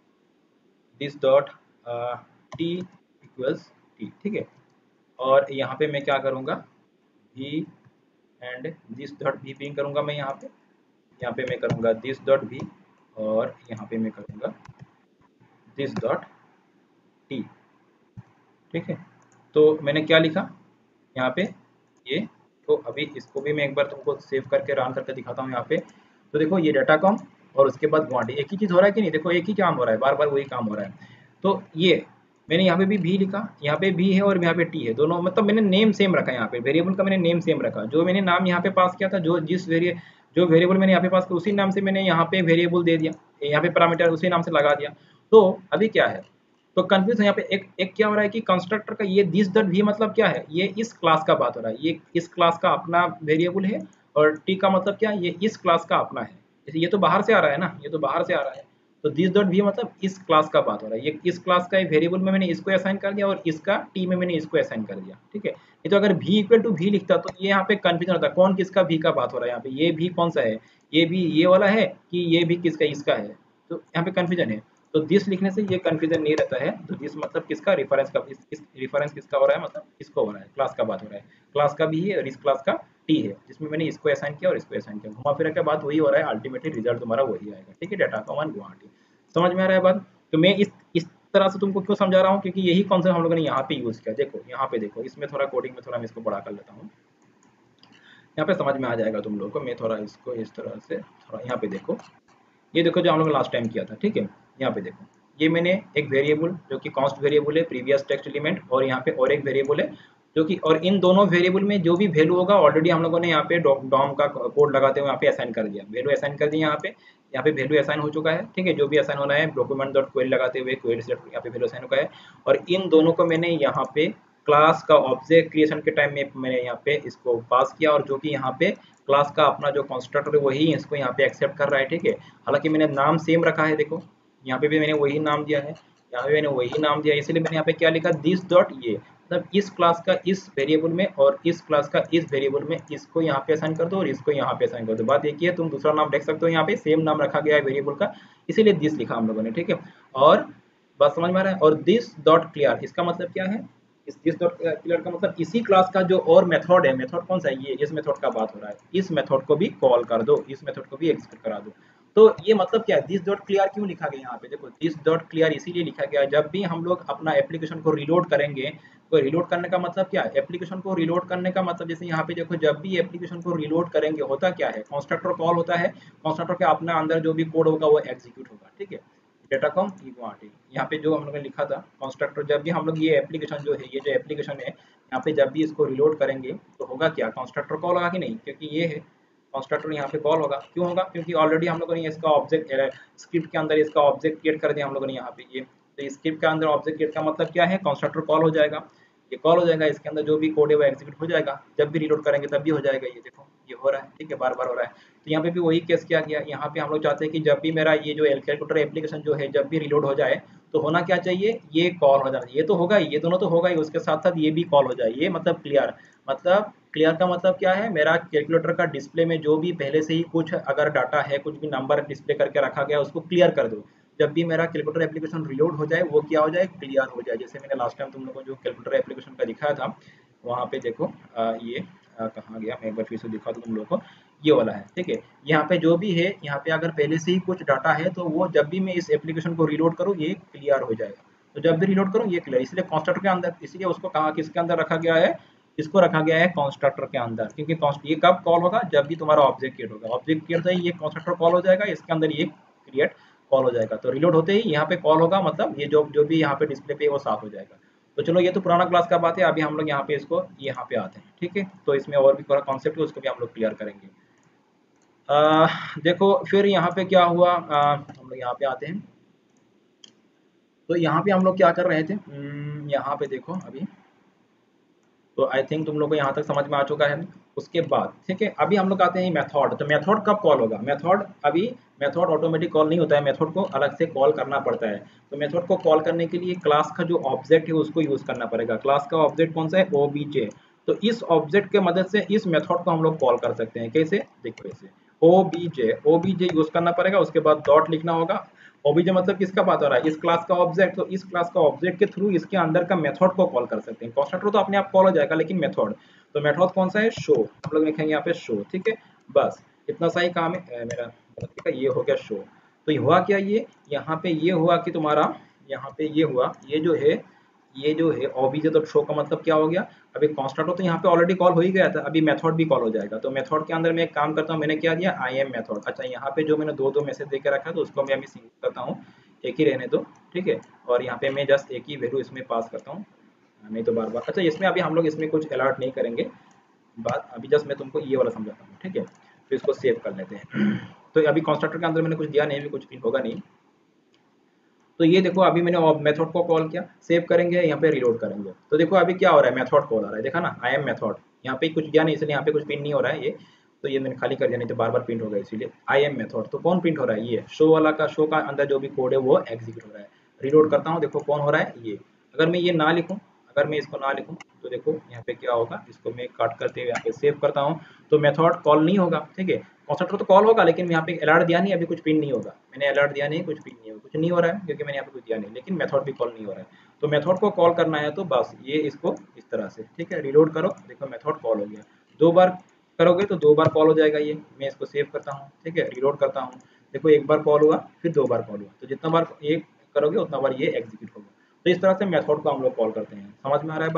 this dot T equals T, ठीक है। और यहाँ पे मैं क्या करूँगा, B and this dot B पिंग करूँगा मैं यहाँ पे मैं करूँगा दिस डॉट भी, और यहाँ पे मैं करूँगा दिस डॉट टी, ठीक है। तो मैंने क्या लिखा यहाँ पे ये, तो अभी इसको भी मैं एक बार तुमको सेव करके रन करके दिखाता हूँ यहाँ पे। तो देखो ये डाटा कॉम और उसके बाद गुवाहाटी, एक ही चीज़ हो रहा है कि नहीं, देखो एक ही काम हो रहा है, बार बार वही काम हो रहा है। तो ये मैंने यहाँ पे भी लिखा, यहाँ पे भी है और यहाँ पे टी है, दोनों मतलब मैंने नेम सेम रखा, यहाँ पे वेरिएबल का मैंने नेम सेम रखा, जो मैंने नाम यहाँ पे पास किया था, जो वेरिएबल मैंने यहाँ पे पास किया उसी नाम से मैंने यहाँ पे वेरिएबल दे दिया, यहाँ पे पैरामीटर उसी नाम से लगा दिया। तो अभी क्या है, तो कंफ्यूज यहाँ पे एक क्या हो रहा है कि कंस्ट्रक्टर का ये दिस डॉट भी मतलब क्या है, ये इस क्लास का बात हो रहा है, ये इस क्लास का अपना वेरिएबल है, और टी का मतलब क्या है, ये इस क्लास का अपना है। जैसे ये तो बाहर से आ रहा है ना, ये तो बाहर से आ रहा है, तो दिस डॉट भी मतलब इस क्लास का बात हो रहा है, ये इस क्लास का वेरिएबल में मैंने इसको असाइन कर दिया और इसका टी में मैंने इसको असाइन कर दिया, ठीक है। नहीं तो अगर भी इक्वल टू भी लिखता तो ये यहाँ पे कंफ्यूजन होता, कौन किसका भी का बात हो रहा है, यहाँ पे ये भी कौन सा है, ये भी ये वाला है कि ये भी किसका इसका है, तो यहाँ पे कंफ्यूजन है। तो दिस लिखने से ये कंफ्यूजन नहीं रहता है। तो दिस मतलब किसका रेफरेंस का, इस रेफरेंस किसका हो रहा है, मतलब इसको हो रहा है, क्लास का बात हो रहा है, क्लास का भी है और इस क्लास का टी है, जिसमें मैंने इसको असाइन किया और इसको असाइन किया, घुमा फिरा के बात वही हो रहा है, अल्टीमेटली रिजल्ट तुम्हारा वही आएगा, ठीक है। डाटा का वन गुवाहाटी, समझ में आ रहा है बात। तो मैं इस तरह से तुमको क्यों समझा रहा हूँ, क्योंकि यही कॉन्सेप्ट हम लोगों ने यहाँ पे यूज किया। देखो यहाँ पे देखो, इसमें थोड़ा कोडिंग में थोड़ा मैं इसको बड़ा कर लेता हूँ। यहाँ पे समझ में आ जाएगा तुम लोगों को। मैं थोड़ा इसको इस तरह से थोड़ा यहाँ पे देखो, ये देखो जो हम लोग लास्ट टाइम किया था, ठीक है। यहाँ पे देखो, ये मैंने एक वेरिएबल जो कि कॉस्ट वेरिएबल है, प्रीवियस टेक्स्ट एलिमेंट, और यहाँ पे और एक वेरिएबल है जो कि, और इन दोनों वेरिएबल में जो भी वैल्यू होगा ऑलरेडी हम लोगों ने यहाँ पे डॉम का कोड लगाते हुए यहाँ पे असाइन कर दिया, वैल्यू असाइन कर दी यहाँ पे वैल्यू असाइन हो चुका है, ठीक है। जो भी असाइन होना है डॉक्यूमेंट डॉट क्वेरी लगाते हुए क्वेरी सेट यहाँ पे वैल्यू असाइन हो गया है। और इन दोनों को मैंने यहाँ पे क्लास का ऑब्जेक्ट क्रिएशन के टाइम में मैंने यहाँ पे इसको पास किया, और जो कि यहाँ पे क्लास का अपना जो कंस्ट्रक्टर है वही इसको यहाँ पे एक्सेप्ट कर रहा है, ठीक है। हालांकि मैंने नाम सेम रखा है, देखो यहाँ पे भी मैंने वही नाम दिया है, यहाँ पे मैंने वही नाम दिया है, इसलिए मैंने यहाँ पे क्या लिखा, दिस डॉट ये, मतलब इस क्लास का इस वेरिएबल में और इस क्लास का इस वेरिएबल में इसको यहाँ पे असाइन कर दो और इसको यहाँ पे असाइन कर दो। बात एक ही है, तुम दूसरा नाम देख सकते हो, यहाँ पे सेम नाम रखा गया है वेरिएबल का, इसीलिए दिस लिखा हम लोगों ने, ठीक है। और बात समझ में आ रहा है। और दिस डॉट क्लियर इसका मतलब क्या है, इस दिस डॉट क्लियर का मतलब इसी क्लास का जो और मेथड है, मेथड कौन सा है, ये इस मेथड का बात हो रहा है, इस मेथड को भी कॉल कर दो, इस मेथड को भी एग्जीक्यूट करा दो। तो ये मतलब क्या है, दिस डॉट क्लियर क्यों लिखा गया यहाँ पे, देखो दिस डॉट क्लियर इसीलिए लिखा गया, जब भी हम लोग अपना एप्लीकेशन को रिलोड करेंगे, तो रिलोड करने का मतलब क्या है, एप्लीकेशन को रिलोड करने का मतलब जैसे यहाँ पे देखो, जब भी एप्लीकेशन को रिलोड करेंगे होता क्या है, कंस्ट्रक्टर कॉल होता है, कंस्ट्रक्टर के अपने अंदर जो भी कोड होगा वो एग्जीक्यूट होगा, ठीक है। डेटाकॉम इक्वालिटी यहाँ पे जो हम लोगों ने लिखा था कंस्ट्रक्टर, जब भी हम लोग ये एप्लीकेशन जो है, ये जो एप्लीकेशन है यहाँ पे जब भी इसको रिलोड करेंगे तो होगा क्या, कंस्ट्रक्टर कॉल होगा कि नहीं, क्योंकि ये है कंस्ट्रक्टर यहाँ पे कॉल होगा, क्यों होगा, क्योंकि ऑलरेडी हम लोगों ने इसका ऑब्जेक्ट स्क्रिप्ट के अंदर इसका ऑब्जेक्ट क्रिएट कर दिया हम लोगों ने यहाँ पे, ये तो स्क्रिप्ट के अंदर ऑब्जेक्ट क्रिएट का मतलब क्या है, कंस्ट्रक्टर कॉल हो जाएगा, ये कॉल हो जाएगा, इसके अंदर जो भी कोड है वो एग्जीक्यूट हो जाएगा, जब भी रिलोड करेंगे तब भी हो जाएगा, ये देखो ये हो रहा है, ठीक है, बार बार हो रहा है। तो यहाँ पे भी वही केस किया गया, यहाँ पे हम लोग चाहते हैं कि जब भी मेरा ये जो कैलकुलेटर एप्लीकेशन जो है जब भी रिलोड हो जाए तो होना क्या चाहिए, ये कॉल हो जाना, ये तो होगा ही, ये दोनों तो होगा ही, उसके साथ साथ ये भी कॉल हो जाए, ये मतलब क्लियर, मतलब क्लियर का मतलब क्या है, मेरा कैलकुलेटर का डिस्प्ले में जो भी पहले से ही कुछ अगर डाटा है, कुछ भी नंबर डिस्प्ले करके रखा गया उसको क्लियर कर दो, जब भी मेरा कैलकुलेटर एप्लीकेशन रिलोड हो जाए वो क्या हो जाए, क्लियर हो जाए। जैसे मैंने लास्ट टाइम तुम लोगों को जो कैलकुलेटर एप्लीकेशन का दिखाया था, वहाँ पे देखो ये कहाँ गया, मैं एक बार फिर से दिखा दूँ तुम लोगों को, ये वाला है, ठीक है। यहाँ पे जो भी है, यहाँ पे अगर पहले से ही कुछ डाटा है तो वो जब भी मैं इस एप्लीकेशन को रिलोड करूँ ये क्लियर हो जाएगा, तो जब भी रिलोड करूँ ये क्लियर, इसलिए कंस्ट्रक्टर के अंदर, इसलिए उसको कहा किसके अंदर रखा गया है, इसको रखा गया है कंस्ट्रक्टर के अंदर, क्योंकि ये कब कॉल होगा, जब भी तुम्हारा ऑब्जेक्ट क्रिएट होगा, ऑब्जेक्ट क्रिएट होता है ये कंस्ट्रक्टर कॉल हो जाएगा, इसके अंदर ये क्रिएट कॉल हो जाएगा, तो रिलोड होते ही यहाँ पे कॉल होगा, मतलब ये जो जो भी यहाँ पे डिस्प्ले पे वो साफ हो जाएगा। तो चलो ये तो पुराना क्लास का बात है, अभी हम लोग यहाँ पे इसको यहाँ पे आते हैं, ठीक है। तो इसमें और भी थोड़ा कॉन्सेप्ट है उसको भी हम लोग क्लियर करेंगे। देखो फिर यहाँ पे क्या हुआ, हम लोग यहाँ पे आते हैं, तो यहाँ पे हम लोग क्या कर रहे थे, यहाँ पे देखो अभी, तो आई थिंक तुम लोग को यहाँ तक समझ में आ चुका है। उसके बाद ठीक है, अभी हम लोग आते हैं मेथड, तो मेथड कब कॉल होगा, मेथड अभी मेथड ऑटोमेटिक कॉल नहीं होता है, मेथड को अलग से कॉल करना पड़ता है। तो मेथड को कॉल करने के लिए क्लास का जो ऑब्जेक्ट है उसको यूज करना पड़ेगा, क्लास का ऑब्जेक्ट कौन सा है, ओबीजे। तो इस ऑब्जेक्ट के मदद से इस मेथड को हम लोग कॉल कर सकते हैं, कैसे, देखो ऐसे ओबीजे, ओबीजे यूज करना पड़ेगा, उसके बाद डॉट लिखना होगा। ओबीजे मतलब किसका बात हो रहा है, इस क्लास का ऑब्जेक्ट, तो इस क्लास का ऑब्जेक्ट के थ्रू इसके अंदर का मेथड को कॉल कर सकते हैं। कंस्ट्रक्टर तो अपने आप कॉल हो जाएगा, लेकिन मेथड, तो मेथड कौन सा है, शो, हम लोग लिखेंगे यहाँ पे शो, ठीक है। बस इतना सा ही काम है, मेरा ठीक है, ये हो गया शो। तो ये हुआ क्या, ये यहाँ पे ये हुआ कि तुम्हारा यहाँ पे ये हुआ, ये जो है ओबीजे, तो शो का मतलब क्या हो गया, अभी कंस्ट्रक्टर तो यहाँ पे ऑलरेडी कॉल हो ही गया था, अभी मेथड भी कॉल हो जाएगा। तो मेथड के अंदर मैं एक काम करता हूँ, मैंने क्या दिया, आई एम मेथड, अच्छा यहाँ पे जो मैंने दो दो मैसेज देकर रखा है तो उसको मैं अभी सिंगल करता हूँ, एक ही रहने दो, ठीक है। और यहाँ पे मैं जस्ट एक ही वैल्यू इसमें पास करता हूँ, नहीं तो बार बार, अच्छा इसमें अभी हम लोग इसमें कुछ अलर्ट नहीं करेंगे, बात अभी जस्ट मैं तुमको ये वाला समझाता हूँ, ठीक है। तो इसको सेव कर लेते हैं। तो अभी कंस्ट्रक्टर के अंदर मैंने कुछ दिया नहीं, अभी कुछ भी होगा नहीं। तो ये देखो अभी मैंने मेथड को कॉल किया, सेव करेंगे, यहाँ पे रिलोड करेंगे, तो देखो अभी क्या हो रहा है, मेथड कॉल आ रहा है, देखा ना, आई एम मेथड, यहाँ पे कुछ दिया नहीं इसलिए यहाँ पे कुछ प्रिंट नहीं हो रहा है ये, तो ये मैंने खाली कर दिया, नहीं तो बार बार प्रिंट होगा, इसीलिए आई एम मेथड। तो कौन प्रिंट हो रहा है, ये शो वाला का, शो का अंदर जो भी कोड है वो एग्जीक्यूट हो रहा है। रिलोड करता हूँ, देखो कौन हो रहा है, ये। अगर मैं ये ना लिखूँ, अगर मैं इसको ना लिखूँ तो देखो यहाँ पे क्या होगा, इसको मैं काट करते हुए यहाँ पे सेव करता हूँ, तो मेथड कॉल नहीं होगा, ठीक है। कंस्ट्रक्टर तो कॉल होगा, लेकिन यहाँ पे अलर्ट दिया नहीं, अभी कुछ प्रिंट नहीं होगा, मैंने अलर्ट दिया नहीं, कुछ प्रिंट नहीं होगा, कुछ नहीं हो रहा है क्योंकि मैंने यहाँ पे कुछ दिया नहीं, लेकिन मेथड भी कॉल नहीं हो रहा है। तो मेथड को कॉल करना है तो बस ये इसको इस तरह से, ठीक है, रिलोड करो, देखो मेथड कॉल हो गया, दो बार करोगे तो दो बार कॉल हो जाएगा ये। मैं इसको सेव करता हूँ, ठीक है, रिलोड करता हूँ, देखो एक बार कॉल हुआ, फिर दो बार कॉल हुआ, तो जितना बार एक करोगे उतना बार ये एग्जीक्यूट होगा। तो इस तरह से मेथड को हम लोग कॉल करते हैं, समझ में आ रहा है बात।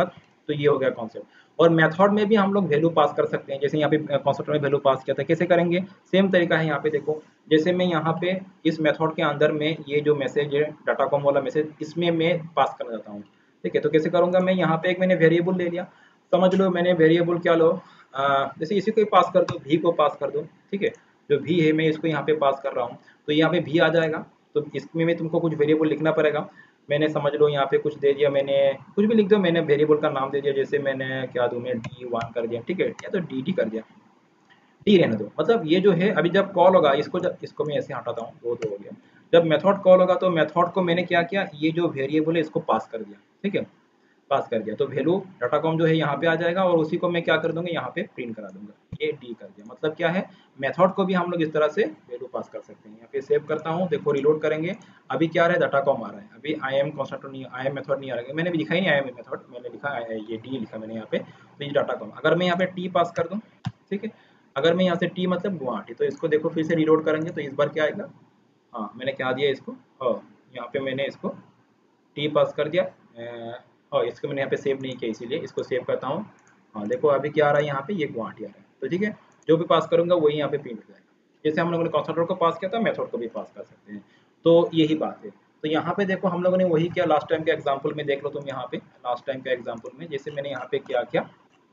तो ये हो गया कॉन्सेप्ट। और मेथड में भी हम लोग वैल्यू पास कर सकते हैं, जैसे यहाँ पे कॉन्सेप्ट में वैल्यू पास किया था, कैसे करेंगे, सेम तरीका है यहाँ पे देखो। जैसे मैं यहाँ पे इस मेथड के अंदर में ये जो मैसेज है डाटा कॉम वाला मैसेज, इसमें मैं पास करना चाहता हूँ, ठीक है। तो कैसे करूँगा, मैं यहाँ पे एक मैंने वेरिएबल ले लिया, समझ लो मैंने वेरिएबल क्या लो, जैसे इसी को ही पास कर दो, भी को पास कर दो, ठीक है। जो भी है मैं इसको यहाँ पे पास कर रहा हूँ, तो यहाँ पे भी आ जाएगा। तो इसमें में तुमको कुछ वेरिएबल लिखना पड़ेगा। मैंने समझ लो यहाँ पे कुछ दे दिया, मैंने कुछ भी लिख दो, मैंने वेरिएबल का नाम दे दिया, जैसे मैंने क्या दूँ, मैं D1 कर दिया, ठीक है, या तो डी कर दिया, डी रहने दो। मतलब ये जो है अभी जब कॉल होगा, इसको जब इसको मैं ऐसे हटाता हूँ, वो तो हो गया। जब मेथड कॉल होगा तो मेथड को मैंने क्या किया, ये जो वेरिएबल है इसको पास कर दिया, ठीक है, पास कर दिया, तो वैल्यू डाटाकॉम जो है यहाँ पे आ जाएगा, और उसी को मैं क्या कर दूंगा, यहाँ पे प्रिंट करा दूंगा, ये डी कर दिया। मतलब क्या है, मेथड को भी हम लोग इस तरह से वैल्यू पास कर सकते हैं। यहाँ पे सेव करता हूँ, देखो रिलोड करेंगे, अभी क्या आ रहा है, डाटाकॉम आ रहा है, अभी आई एम कॉन्स्टेंट नहीं, आई एम मेथड नहीं आ रहा है, मैंने भी लिखा ही नहीं आई एम मेथड, मैंने लिखा ये डी लिखा मैंने यहाँ पे, तो ये डाटाकॉम। अगर मैं यहाँ पे टी पास कर दूँ, ठीक है, अगर मैं यहाँ से टी मतलब गुवाहाटी, तो इसको देखो फिर से रिलोड करेंगे तो इस बार क्या आएगा, हाँ मैंने क्या दिया इसको, हाँ यहाँ पे मैंने इसको टी पास कर दिया, और इसको मैंने यहाँ पे सेव नहीं किया, इसीलिए इसको सेव करता हूँ। हाँ देखो अभी क्या आ रहा है, यहाँ पे ये गुवाहाटी आ रहा है, तो ठीक है, जो भी पास करूंगा वही यहाँ पे प्रिंट हो जाएगा। जैसे हम लोगों ने कंसोर्टर को पास किया था, मेथड को भी पास कर सकते हैं, तो यही बात है। तो यहाँ पे देखो हम लोगों ने वही किया, लास्ट टाइम के एग्जाम्पल में देख लो तुम, यहाँ पे लास्ट टाइम के एग्जाम्पल में जैसे मैंने यहाँ पे क्या किया,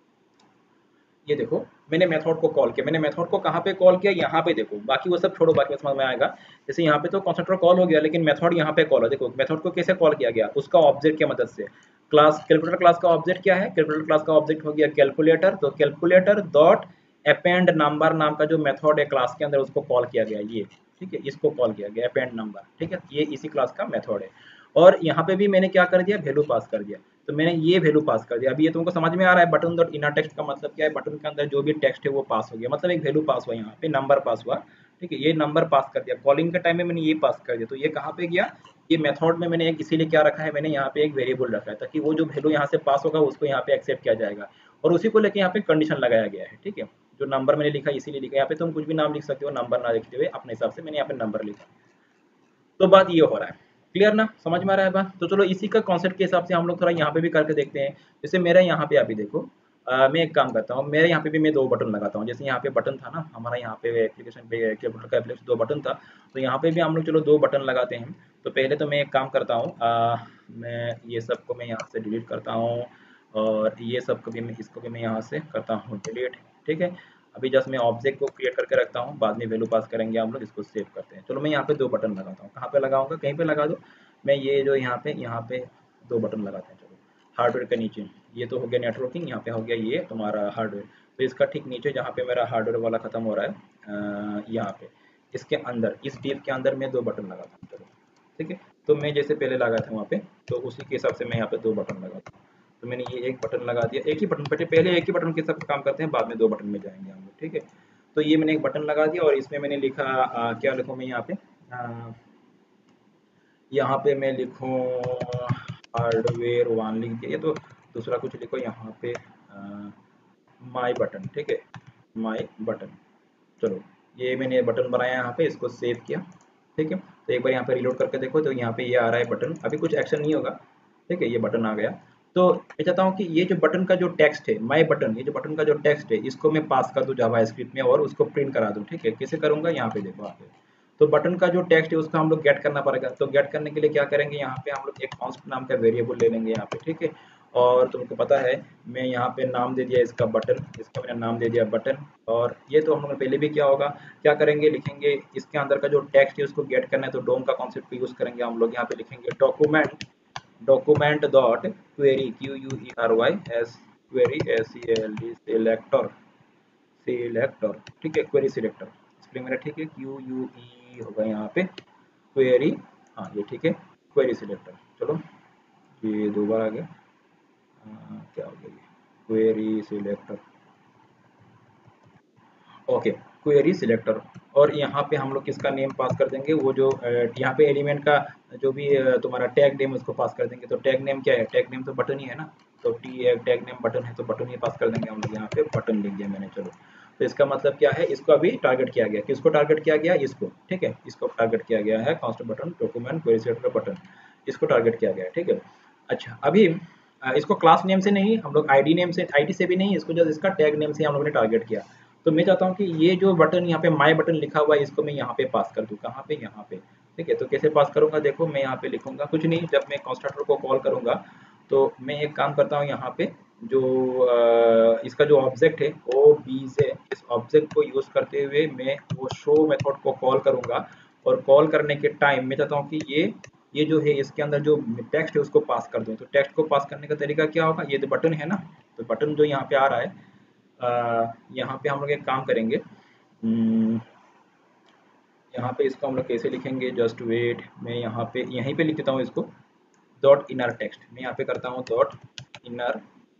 ये देखो मैंने मेथड को कॉल किया, मैंने मेथड को कहाँ पे कॉल किया, यहाँ पे देखो, बाकी वो सब छोड़ो, बाकी समझ में आएगा। जैसे यहाँ पे तो कंस्ट्रक्टर कॉल हो गया, लेकिन मेथड यहाँ पे कॉल है, देखो मेथड को कैसे कॉल किया गया, उसका ऑब्जेक्ट की मदद से। क्लास कैलकुलेटर क्लास का ऑब्जेक्ट क्या है, कैलकुलेटर क्लास का ऑब्जेक्ट हो गया कैलकुलेटर, तो कैलकुलेटर डॉट अपेंड नंबर नाम का जो मेथड है क्लास के अंदर, उसको कॉल किया गया, ये ठीक है, इसको कॉल किया गया अपेंड नंबर, ठीक है, ये इसी क्लास का मेथड है। और यहाँ पे भी मैंने क्या कर दिया, वैल्यू पास कर दिया, तो मैंने ये वैल्यू पास कर दिया। अभी ये तुमको समझ में आ रहा है, बटन डॉट इनर टेक्स्ट का मतलब क्या है, बटन के अंदर जो भी टेक्स्ट है वो पास हो गया, मतलब एक वैल्यू पास हुआ, यहाँ पे नंबर पास हुआ, ठीक है, ये नंबर पास कर दिया, कॉलिंग के टाइम में मैंने ये पास कर दिया। तो ये कहाँ पे गया, ये मेथड में मैंने एक इसीलिए क्या रखा है, मैंने यहाँ पे एक वेरिएबल रखा है, ताकि वो जो वैल्यू यहाँ से पास होगा उसको यहाँ पे एक्सेप्ट किया जाएगा, और उसी को लेके यहाँ पे कंडीशन लगाया गया है, ठीक है। जो नंबर मैंने लिखा इसीलिए लिखा, यहाँ पे तुम कुछ भी नाम लिख सकते हो, नंबर ना लिखते हुए अपने हिसाब से मैंने यहाँ पे नंबर लिखा। तो बात ये हो रहा है, क्लियर ना, समझ में आ रहा है बात। तो चलो इसी का कॉन्सेप्ट के हिसाब से हम लोग थोड़ा यहाँ पे भी करके देखते हैं। जैसे मेरा यहाँ पे अभी देखो, मैं एक काम करता हूँ, मेरे यहाँ पे भी मैं दो बटन लगाता हूँ। जैसे यहाँ पे बटन था ना हमारा, यहाँ पे एप्लीकेशन पे कंप्यूटर का एप्लीकेशन दो बटन था, तो यहाँ पे भी हम लोग चलो दो बटन लगाते हैं। तो पहले तो मैं एक काम करता हूँ, मैं ये सब को मैं यहाँ से डिलीट करता हूँ, और ये सब को भी मैं, इसको भी मैं यहाँ से करता हूँ डिलीट, ठीक है। अभी जस्ट मैं ऑब्जेक्ट को क्रिएट करके रखता हूँ, बाद में वैल्यू पास करेंगे हम लोग, इसको सेव करते हैं। चलो मैं यहाँ पे दो बटन लगाता हूँ, कहाँ पे लगाऊंगा, कहीं पे लगा दो, मैं ये जो यहाँ पे दो बटन लगाते हैं। चलो हार्डवेयर के नीचे, ये तो हो गया नेटवर्किंग, यहाँ पे हो गया ये तुम्हारा हार्डवेयर, तो इसका ठीक नीचे जहाँ पे मेरा हार्डवेयर वाला खत्म हो रहा है, यहाँ पे इसके अंदर, इस डिव के अंदर मैं दो बटन लगाता हूँ। चलो ठीक है, तो मैं जैसे पहले लगा था वहाँ पे, तो उसी के हिसाब से मैं यहाँ पे दो बटन लगाता हूँ। तो मैंने ये एक बटन लगा दिया, एक ही बटन पे, पहले एक ही बटन के सब काम करते हैं, बाद में दो बटन में जाएंगे हम लोग, ठीक है। तो ये मैंने एक बटन लगा दिया, और इसमें मैंने लिखा, क्या लिखूँ मैं यहाँ पे, यहाँ पे मैं लिखूँ हार्डवेयर वन लिख दिया, तो दूसरा कुछ लिखो यहाँ पे, माई बटन, ठीक है, माई बटन। चलो ये मैंने बटन बनाया यहाँ पे, इसको सेव किया, ठीक है। तो एक बार यहाँ पे रिलोड करके देखो, तो यहाँ पे ये आ रहा है बटन, अभी कुछ एक्शन नहीं होगा, ठीक है, ये बटन आ गया। तो मैं चाहता हूँ कि ये जो बटन का जो टेक्स्ट है, माई बटन, ये जो बटन का जो टेक्स्ट है, इसको मैं पास कर दूँ जावास्क्रिप्ट में, और उसको प्रिंट करा दूँ, ठीक है। कैसे करूँगा, यहाँ पे देखो आप, तो बटन का जो टेक्स्ट है उसको हम लोग गेट करना पड़ेगा। तो गेट करने के लिए क्या करेंगे, यहाँ पे हम लोग एक कॉन्स्ट नाम का वेरिएबल ले लेंगे यहाँ पे, ठीक है। और तुमको पता है मैं यहाँ पे नाम दे दिया इसका बटन, इसका मैंने नाम दे दिया बटन। और ये तो हम लोग ने पहले भी किया होगा, क्या करेंगे, लिखेंगे इसके अंदर का जो टेक्स्ट है उसको गेट करना है, तो डोम का कॉन्सेप्ट यूज करेंगे हम लोग। यहाँ पे लिखेंगे document, document dot query, Q U E R Y S, query S E L D, selector, selector, ठीक है, क्वेरी सिलेक्टर, स्पेलिंग मेरा ठीक है, क्यू यू ई होगा यहाँ पे, क्वेरी, हाँ ये ठीक है, क्वेरी सिलेक्टर। चलो ये दो बार आ गया, क्या हो गया, ये query selector, okay, query selector. और यहाँ पे हम लोग किसका नेम पास कर देंगे, वो जो यहाँ पे एलिमेंट का जो भी तुम्हारा टैग नेम उसको पास कर देंगे। तो टैग नेम क्या है, टैग नेम तो बटन ही है ना, तो टी टैग नेम बटन है, तो बटन ही पास कर देंगे हम लोग। यहाँ पे बटन लिख दिया मैंने, चलो। तो इसका मतलब क्या है, इसको अभी टारगेट किया गया, किसको टारगेट किया गया, इसको, ठीक है, इसको टारगेट किया गया है, const button document query selector button, इसको टारगेट किया गया है, ठीक है। अच्छा अभी इसको क्लास नेम से नहीं, हम लोग आईडी नेम से, आईडी से भी नहीं, इसको जस्ट इसका टैग नेम से हम लोगों ने टारगेट किया। तो मैं चाहता हूँ कि ये जो बटन यहाँ पे माय बटन लिखा हुआ है इसको मैं यहाँ पे पास कर दूँ, कहाँ पे, यहाँ पे। ठीक है, तो कैसे पास करूँगा, देखो मैं यहाँ पे लिखूंगा कुछ नहीं, जब मैं कंस्ट्रक्टर को कॉल करूँगा तो मैं एक काम करता हूँ यहाँ पे, जो इसका जो ऑब्जेक्ट है ओ बी जे, इस ऑब्जेक्ट को यूज करते हुए मैं वो शो मेथड को कॉल करूँगा। और कॉल करने के टाइम मैं चाहता हूँ कि ये जो है इसके अंदर जो टेक्स्ट है उसको पास कर दूं। तो टेक्स्ट को पास करने का तरीका क्या होगा, ये तो बटन है ना, तो बटन जो यहाँ पे आ रहा है, यहाँ पे हम लोग एक काम करेंगे, यहाँ पे इसको हम लोग कैसे लिखेंगे, जस्ट वेट, मैं यहाँ पे यहीं पे लिख देता हूँ इसको, डॉट इनर टेक्स्ट, मैं यहाँ पे करता हूँ डॉट इनर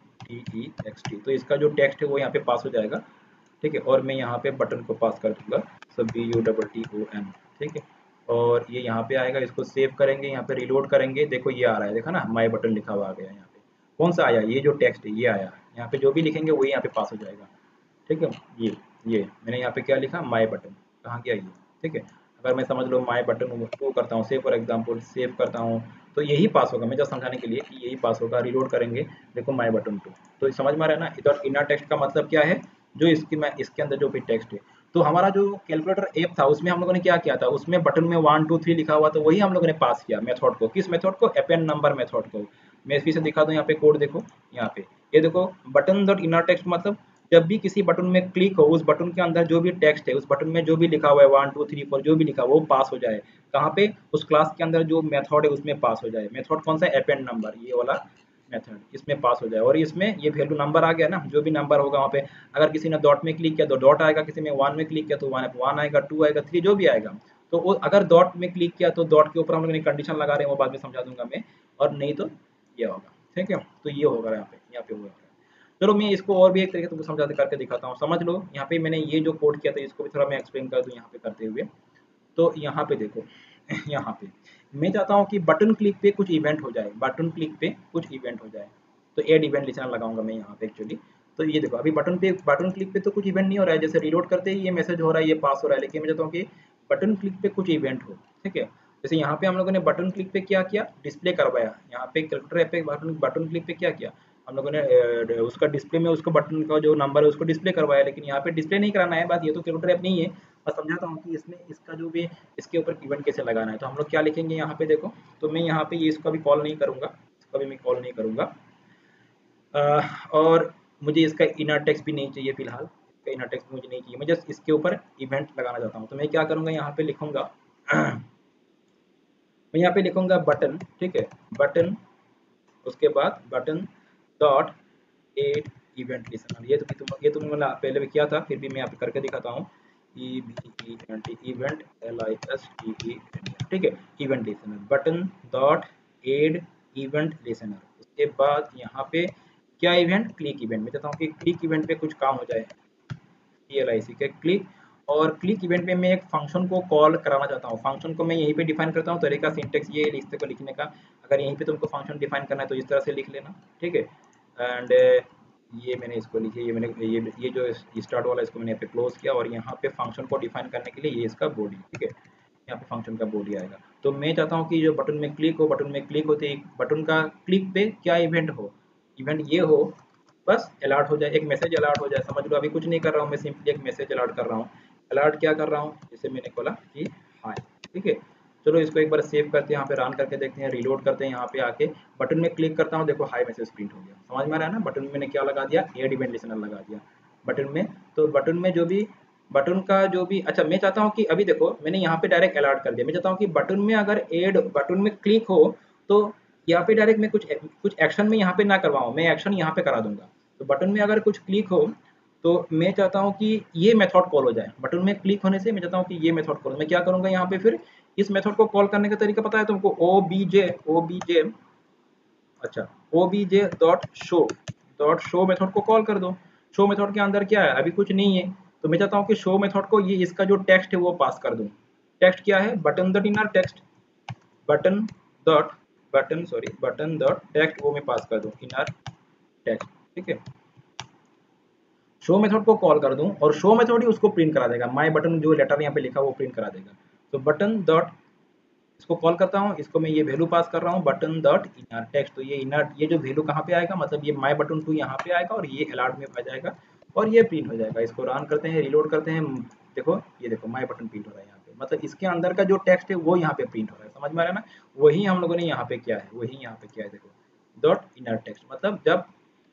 TEXT, तो इसका जो टेक्स्ट है वो यहाँ पे पास हो जाएगा। ठीक है, और मैं यहाँ पे बटन को पास कर दूंगा, सब BUTTON। ठीक है, और ये यहाँ पे आएगा, इसको सेव करेंगे, यहाँ पे रिलोड करेंगे, देखो ये आ रहा है, देखा ना, माय बटन लिखा हुआ आ गया यहाँ पे। कौन सा आया, ये जो टेक्स्ट है ये आया, यहाँ पे जो भी लिखेंगे वही यहाँ पे पास हो जाएगा। ठीक है, ये मैंने यहाँ पे क्या लिखा, माय बटन, कहाँ गया ये। ठीक है, अगर मैं समझ लो माय बटन को करता हूँ सेव, फॉर एग्जांपल सेव करता हूँ, तो यही पास होगा, मैं जस्ट समझाने के लिए कि यही पास होगा। रिलोड करेंगे, देखो माय बटन टू, तो समझ में आ रहा है ना। इधर इनर टेक्स्ट का मतलब क्या है, जो इसकी मैं इसके अंदर जो भी टेक्स्ट है, तो हमारा जो कैलकुलेटर ऐप था उसमें हम लोगों ने क्या किया था, उसमें बटन में 1 2 3 लिखा हुआ, तो वही हम लोगों ने पास किया मेथड को, किस मेथड को, अपेंड नंबर मेथड को। मैं फिर से दिखा दूं, यहाँ पे कोड देखो, यहाँ पे ये देखो, बटन डॉट इनर टेक्स्ट मतलब जब भी किसी बटन में क्लिक हो, उस बटन के अंदर जो भी टेक्स्ट है, उस बटन में जो भी लिखा हुआ है 1 2 3 4 जो भी लिखा हुआ वो पास हो जाए, कहाँ पे, उस क्लास के अंदर जो मेथड है उसमें पास हो जाए। मेथड कौन सा है, अपेंड नंबर, ये वाला मेथड, इसमें पास हो जाए। और इसमें ये वैल्यू नंबर आ गया ना, जो भी नंबर होगा वहाँ पे, अगर किसी ने डॉट में क्लिक किया तो डॉट आएगा, किसी ने 1 में क्लिक किया तो 1 आएगा, 2 आएगा, 3 जो भी आएगा। तो वो अगर डॉट में क्लिक किया तो डॉट के ऊपर हम लोग ने कंडीशन लगा रहे हैं, वो बाद में समझा दूंगा मैं, और नहीं तो ये होगा। ठीक है, तो ये होगा यहाँ पे होगा। चलो मैं इसको और भी एक तरीके से तुमको समझा करके दिखाता हूँ, समझ लो। यहाँ पे मैंने ये जो कोड किया था इसको भी थोड़ा मैं एक्सप्लेन कर दूँ यहाँ पे करते हुए। तो यहाँ पे देखो यहाँ पे मैं चाहता हूँ कि बटन क्लिक पे कुछ इवेंट हो जाए, बटन क्लिक पे कुछ इवेंट हो जाए, तो एड इवेंट लिसनर लगाऊंगा मैं यहाँ पे एक्चुअली। तो ये देखो अभी बटन क्लिक पे तो कुछ इवेंट नहीं हो रहा है, जैसे रिलोड करते ही ये मैसेज हो रहा है, ये पास हो रहा है, लेकिन मैं चाहता हूँ कि बटन क्लिक पे कुछ इवेंट हो। ठीक है, जैसे यहाँ पे हम लोगों ने बटन क्लिक पे क्या किया, डिस्प्ले करवाया, यहाँ पे कैलकुलेटर ऐप पे बटन क्लिक पे क्या किया हम लोगों ने, उसका डिस्प्ले में उसको बटन का जो नंबर है उसको डिस्प्ले करवाया, लेकिन यहाँ पे डिस्प्ले नहीं कराना है, बात ये तो कैलकुलेटर ऐप नहीं है। और समझाता हूँ कि इसमें इसका जो भी इसके ऊपर इवेंट कैसे लगाना है। तो हम लोग क्या लिखेंगे यहाँ पे देखो, तो मैं यहाँ पे ये इसको भी कॉल नहीं करूँगा, इसको भी मैं कॉल नहीं करूँगा, और मुझे इसका इनर टेक्स्ट भी नहीं चाहिए फिलहाल, इसका इनर टेक्स्ट मुझे नहीं चाहिए, मैं जस्ट इसके ऊपर इवेंट लगाना चाहता हूँ। तो मैं क्या करूँगा, यहाँ पे लिखूंगा मैं यहाँ पे लिखूंगा बटन, ठीक है, बटन, उसके बाद button dot add event listener, ये तुमने पहले भी किया था, फिर भी मैं यहाँ पे करके दिखाता हूँ, EVENT इवेंट LISTE, ठीक है, event listener, button dot add event listener. उसके बाद यहाँ पे क्या इवेंट, क्लिक इवेंट, मैं चाहता हूँ कि क्लिक इवेंट पे कुछ काम हो जाए, CLIC के क्लिक। और क्लिक इवेंट में मैं एक फंक्शन को कॉल कराना चाहता हूँ, फंक्शन को मैं यहीं पे डिफाइन करता हूँ, तरीका सिंटेक्स ये है लिखते को लिखने का, अगर यहीं पे तुमको फंक्शन डिफाइन करना है तो इस तरह से लिख लेना। ठीक है, एंड ये मैंने इसको लिखे, ये मैंने ये जो स्टार्ट वाला इसको मैंने यहाँ पे क्लोज किया, और यहाँ पे फंक्शन को डिफाइन करने के लिए ये इसका बॉडी, ठीक है, यहाँ पे फंक्शन का बॉडी आएगा। तो मैं चाहता हूँ कि जो बटन में क्लिक हो, बटन में क्लिक होते ही बटन का क्लिक पे क्या इवेंट हो, इवेंट ये हो, बस अलर्ट हो जाए, एक मैसेज अलर्ट हो जाए, समझ लो अभी कुछ नहीं कर रहा हूँ मैं, सिंपली एक मैसेज अलर्ट कर रहा हूँ। अलर्ट क्या कर रहा हूँ, जैसे मैंने बोला कि हाय, ठीक है। चलो इसको एक बार सेव करते हैं, यहाँ पे रन करके देखते हैं, रिलोड करते हैं, यहाँ पे आके बटन में क्लिक करता हूँ, देखो हाई मैसेज प्रिंट हो गया, समझ में आ रहा है ना। बटन में मैंने क्या लगा दिया, एड इवेंट लिसनर लगा दिया बटन में। तो बटन में जो भी बटन का जो भी, अच्छा मैं चाहता हूँ कि अभी देखो मैंने यहाँ पे डायरेक्ट अलर्ट कर दिया, मैं चाहता हूँ कि बटन में अगर एड बटन में क्लिक हो तो यहाँ पे डायरेक्ट मैं कुछ एक्शन में यहाँ पे ना करवाऊँ, मैं एक्शन यहाँ पे करा दूंगा। तो बटन में अगर कुछ क्लिक हो तो मैं चाहता हूँ कि ये मेथड कॉल हो जाए, बटन में क्लिक होने से मैं चाहता हूँ कि ये मेथड कॉल, मैं क्या करूँगा यहाँ पे, फिर इस मेथड को कॉल करने का तरीका पता है तुमको, OBJ, अच्छा OBJ.show मेथड को कॉल कर दो। शो मेथड के अंदर क्या है, अभी कुछ नहीं है, तो मैं चाहता हूँ कि शो मेथड को ये इसका जो टेक्स्ट है वो पास कर दूं। टेक्स्ट क्या है, button dot inner text, button dot button dot text वो मैं पास कर दूं, इनर टेक्स्ट, ठीक है। शो मेथड को कॉल कर दूं और शो मेथड ही उसको प्रिंट करा देगा, माय बटन जो लेटर यहाँ पे लिखा वो प्रिंट करा देगा। तो बटन डॉट इसको कॉल करता हूँ, इसको मैं ये वैल्यू पास कर रहा हूँ बटन डॉट इनर टेक्स्ट। तो ये इनर, ये जो वैल्यू कहाँ पे आएगा, मतलब ये माई बटन टू यहाँ पे आएगा और ये अलर्ट में आ जाएगा और ये प्रिंट हो जाएगा। इसको रन करते हैं, रिलोड करते हैं, देखो ये देखो माई बटन प्रिंट हो रहा है यहाँ पे, मतलब इसके अंदर का जो टेक्स्ट है वो यहाँ पे प्रिंट हो रहा है। समझ में आ रहा है ना? वही हम लोगों ने यहाँ पे किया है, वही यहाँ पे किया है, देखो डॉट इनर टेक्स्ट। मतलब जब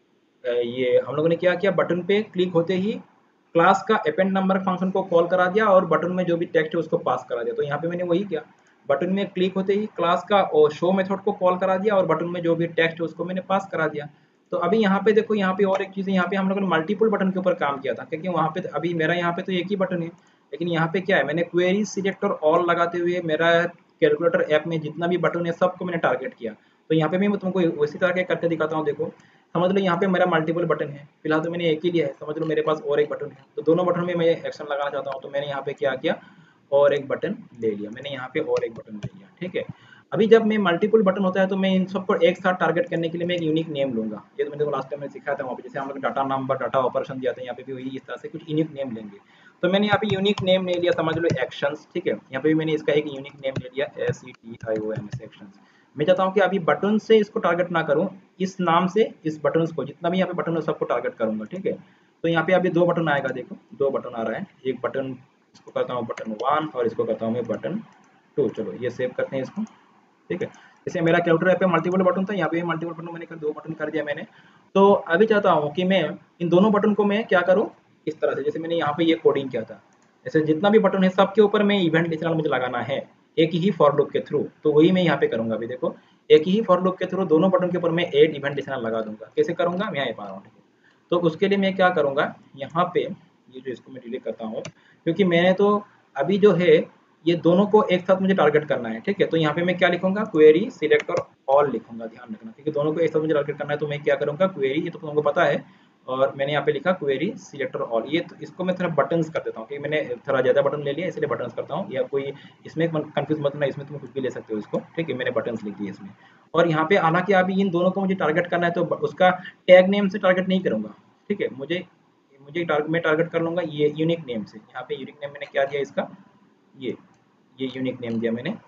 ये हम लोगों ने क्या किया, बटन पे क्लिक होते ही क्लास का अपेंड नंबर फंक्शन को कॉल करा दिया और बटन में जो भी टेक्स्ट है उसको पास करा दिया। तो यहाँ पे मैंने वही किया, बटन में क्लिक होते ही क्लास का शो मेथड को कॉल करा दिया और बटन में जो भी टेक्स्ट है उसको मैंने पास करा दिया। तो अभी यहाँ पे देखो, यहाँ पे और एक चीज़ है, यहाँ पे हम लोगों ने मल्टीपल बटन के ऊपर काम किया था, क्योंकि वहाँ पे अभी मेरा यहाँ पे तो एक ही बटन है, लेकिन यहाँ पे क्या है, मैंने क्वेरी सिलेक्टर ऑल लगाते हुए मेरा कैलकुलेटर ऐप में जितना भी बटन है सबको मैंने टारगेट किया। तो यहाँ पे मैं तुमको उसी तरह के करके दिखाता हूँ। देखो समझ लो यहाँ पे मेरा मल्टीपल बटन है, फिलहाल तो मैंने एक ही लिया है, समझ लो मेरे पास और एक बटन है, तो दोनों बटन में मैं एक्शन लगाना चाहता हूँ। तो मैंने यहाँ पे क्या किया, और एक बटन ले लिया, मैंने यहाँ पे और एक बटन ले लिया, ठीक है। अभी जब मैं मल्टीपल बटन होता है तो मैं इन सबको एक साथ टारगेट करने के लिए मैं एक यूनिक नेम लूंगा। ये तो मैंने लास्ट टाइम में सिखाया था वहाँ पे, जैसे हम लोग डाटा नंबर, डाटा ऑपरेशन दिया था, यहाँ पे भी वही इस तरह से कुछ यूनिक नेम लेंगे। तो मैंने यहाँ पे यूनिक नेम ले लिया, समझ लो एक्शंस, ठीक है। यहाँ पे भी मैंने इसका एक यूनिक नेम ले लिया, SETIONS एक्शंस। मैं चाहता हूँ कि अभी बटन से इसको टारगेट ना करूँ, इस नाम से इस बटन को, जितना भी यहाँ पे बटन है सबको टारगेट करूंगा, ठीक है। तो यहाँ पे अभी दो बटन आएगा, देखो दो बटन आ रहा है, एक बटन इसको करता हूँ बटन 1 और इसको करता हूँ मैं बटन 2। चलो ये सेव करते हैं इसको, ठीक है। जैसे मेरा कैलकुलेटर ऐप पे मल्टीपल बटन था, यहाँ पे मल्टीपल बटन मैंने कर दो बटन कर दिया मैंने। तो अभी चाहता हूँ कि मैं इन दोनों बटन को मैं क्या करूँ, इस तरह से, जैसे मैंने यहाँ पे ये कोडिंग किया था, जैसे जितना भी बटन है सबके ऊपर मैं इवेंट लिसनर मुझे लगाना है एक ही फॉर लूप के थ्रू। तो वही मैं यहाँ पे करूंगा। अभी देखो एक ही फॉर लूप के थ्रू दोनों बटन के ऊपर मैं एड इवेंट लिसनर लगा दूंगा। कैसे करूंगा मैं यहाँ पा रहा हूँ, ठीक है। तो उसके लिए मैं क्या करूंगा, यहाँ पे ये जो इसको मैं डिलीट करता हूँ, क्योंकि मैंने तो अभी जो है ये दोनों को एक साथ मुझे टारगेट करना है, ठीक है। तो यहाँ पे मैं क्या लिखूंगा, क्वेरी सिलेक्ट और ऑल लिखूंगा, ध्यान रखना, क्योंकि दोनों को एक साथ मुझे टारगेट करना है। तो मैं क्या करूंगा, क्वेरी, ये तो तुमको पता है, और मैंने यहाँ पे लिखा क्वेरी सिलेक्टर ऑल। ये तो इसको मैं थोड़ा बटन्स कर देता हूँ, क्योंकि मैंने थोड़ा ज़्यादा बटन ले लिया इसलिए बटन्स करता हूँ, या कोई इसमें कंफ्यूज मत होना, इसमें तुम कुछ भी ले सकते हो इसको, ठीक है। मैंने बटन्स लिख दिए इसमें। और यहाँ पे हालांकि अभी इन दोनों को मुझे टारगेट करना है, तो उसका टैग नेम से टारगेट नहीं करूंगा, ठीक है। मुझे मुझे मैं टारगेट कर लूंगा ये यूनिक नेम से। यहाँ पे यूनिक नेम मैंने क्या दिया इसका, ये ये यूनिक नेम दिया मैंने,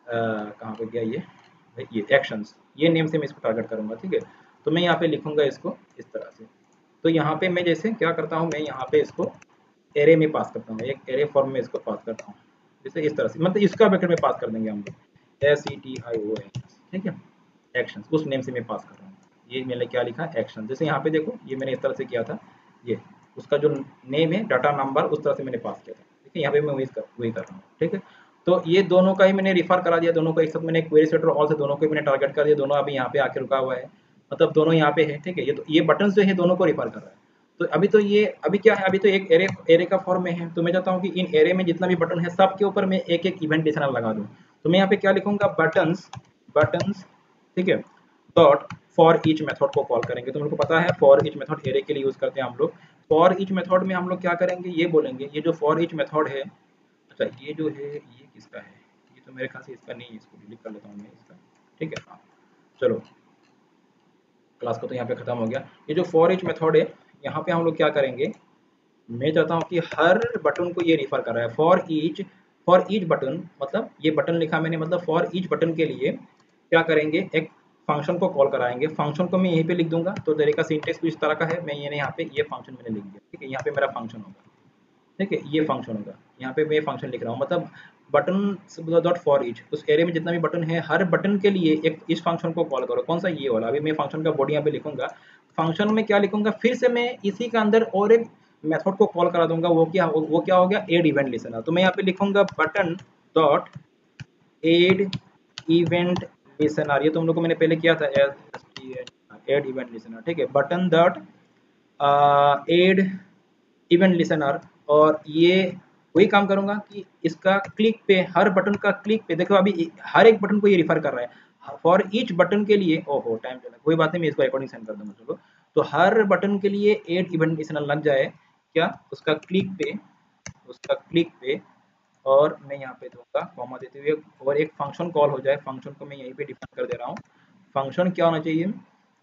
कहाँ पे गया ये भाई, ये एक्शंस, ये नेम से मैं इसको टारगेट करूंगा, ठीक है। तो मैं यहाँ पे लिखूंगा इसको इस तरह से। तो यहाँ पे मैं जैसे क्या करता हूँ, मैं यहाँ पे इसको एरे में पास करता हूँ, एक एरे फॉर्म में इसको पास करता हूँ, जैसे इस तरह से, मतलब इसका ब्रैकेट में पास कर देंगे हम लोग, SETIONS, ठीक है। एक्शन उस नेम से मैं पास कर रहा हूँ। ये मैंने क्या लिखा, एक्शन। जैसे यहाँ पे देखो ये मैंने इस तरह से किया था, ये उसका जो नेम है डाटा नंबर उस तरह से मैंने पास किया था, ठीक है। यहाँ पे मैं वही कर रहा हूँ, ठीक है। तो ये दोनों का ही मैंने रिफर करा दिया, दोनों को एक साथ मैंने क्वेरी सेटर ऑल से दोनों को मैंने टारगेट कर दिया, दोनों अभी यहाँ पे आके रुका हुआ है, मतलब दोनों यहाँ पे है, ठीक है। ये तो ये बटन जो है दोनों को रिफर कर रहा है। तो अभी तो ये अभी क्या है, अभी तो एक एरे एरे का फॉर्म में है। तो मैं चाहता हूँ कि इन एरे में जितना भी बटन है सब के ऊपर मैं एक एक इवेंट लिसनर लगा दूँ। तो मैं यहाँ पे क्या लिखूंगा, बटन्स बटन्स, ठीक है, डॉट फॉर ईच मेथड को कॉल करेंगे। तो मेरे को पता है फॉर ईच मेथड एरे के लिए यूज करते हैं हम लोग। फॉर ईच मेथड में हम लोग क्या करेंगे, ये बोलेंगे, ये जो फॉर ईच मेथड है, अच्छा ये जो है ये किसका है, ये तो मेरे ख्याल से इसका नहीं है, इसको डिलीट कर लेता हूँ मैं इसका, ठीक है। हाँ चलो, क्लास को तो यहाँ पे खत्म हो गया। ये जो फॉर ईच मेथड है, यहाँ पे हम लोग क्या करेंगे, मैं चाहता हूँ कि हर बटन को ये रिफर कर रहा है, फॉर ईच बटन, मतलब ये बटन लिखा मैंने, मतलब फॉर ईच बटन के लिए क्या करेंगे, एक फंक्शन को कॉल कराएंगे। फंक्शन को मैं यहीं पे लिख दूंगा, तो तेरे का सिंटेक्स भी इस तरह का है, मैं ये यहाँ पे ये फंक्शन मैंने लिख दिया, ठीक है। यहाँ पे मेरा फंक्शन होगा, ठीक है, ये फंक्शन होगा। यहाँ पे मैं फंक्शन लिख रहा हूँ, मतलब बटन डॉट फॉर ईच, उस एरे में जितना भी बटन है हर बटन के लिए एक इस फंक्शन को कॉल करो। कौन सा, ये वाला। अभी मैं फंक्शन का बॉडी यहाँ पे लिखूंगा, फंक्शन में क्या लिखूंगा, फिर से मैं इसी के अंदर और एक मेथड को कॉल करा दूंगा। वो क्या हो गया, एड इवेंट लिसनर। तो मैं यहाँ पे लिखूंगा button dot add event listener. ये तुम लोग को मैंने पहले किया था, एड इवेंट लिसनर, ठीक है। Button dot add event listener, और ये वही काम करूंगा कि इसका क्लिक पे, हर बटन का क्लिक पे, देखो अभी हर एक बटन को ये रिफर कर रहा है। फॉर ईच बटन के लिए, ओहो टाइम चला, कोई बात नहीं, मैं इसको रिकॉर्डिंग सेंड कर दूंगा। चलो, तो हर बटन के लिए एड इवेंट लिसनर लग जाए क्या, उसका क्लिक पे, उसका क्लिक पे, और मैं यहाँ पे दूंगा कॉमा देते हुए, और एक फंक्शन कॉल हो जाए। फंक्शन को मैं यहीं पे डिफाइन कर दे रहा हूँ। फंक्शन क्या होना चाहिए,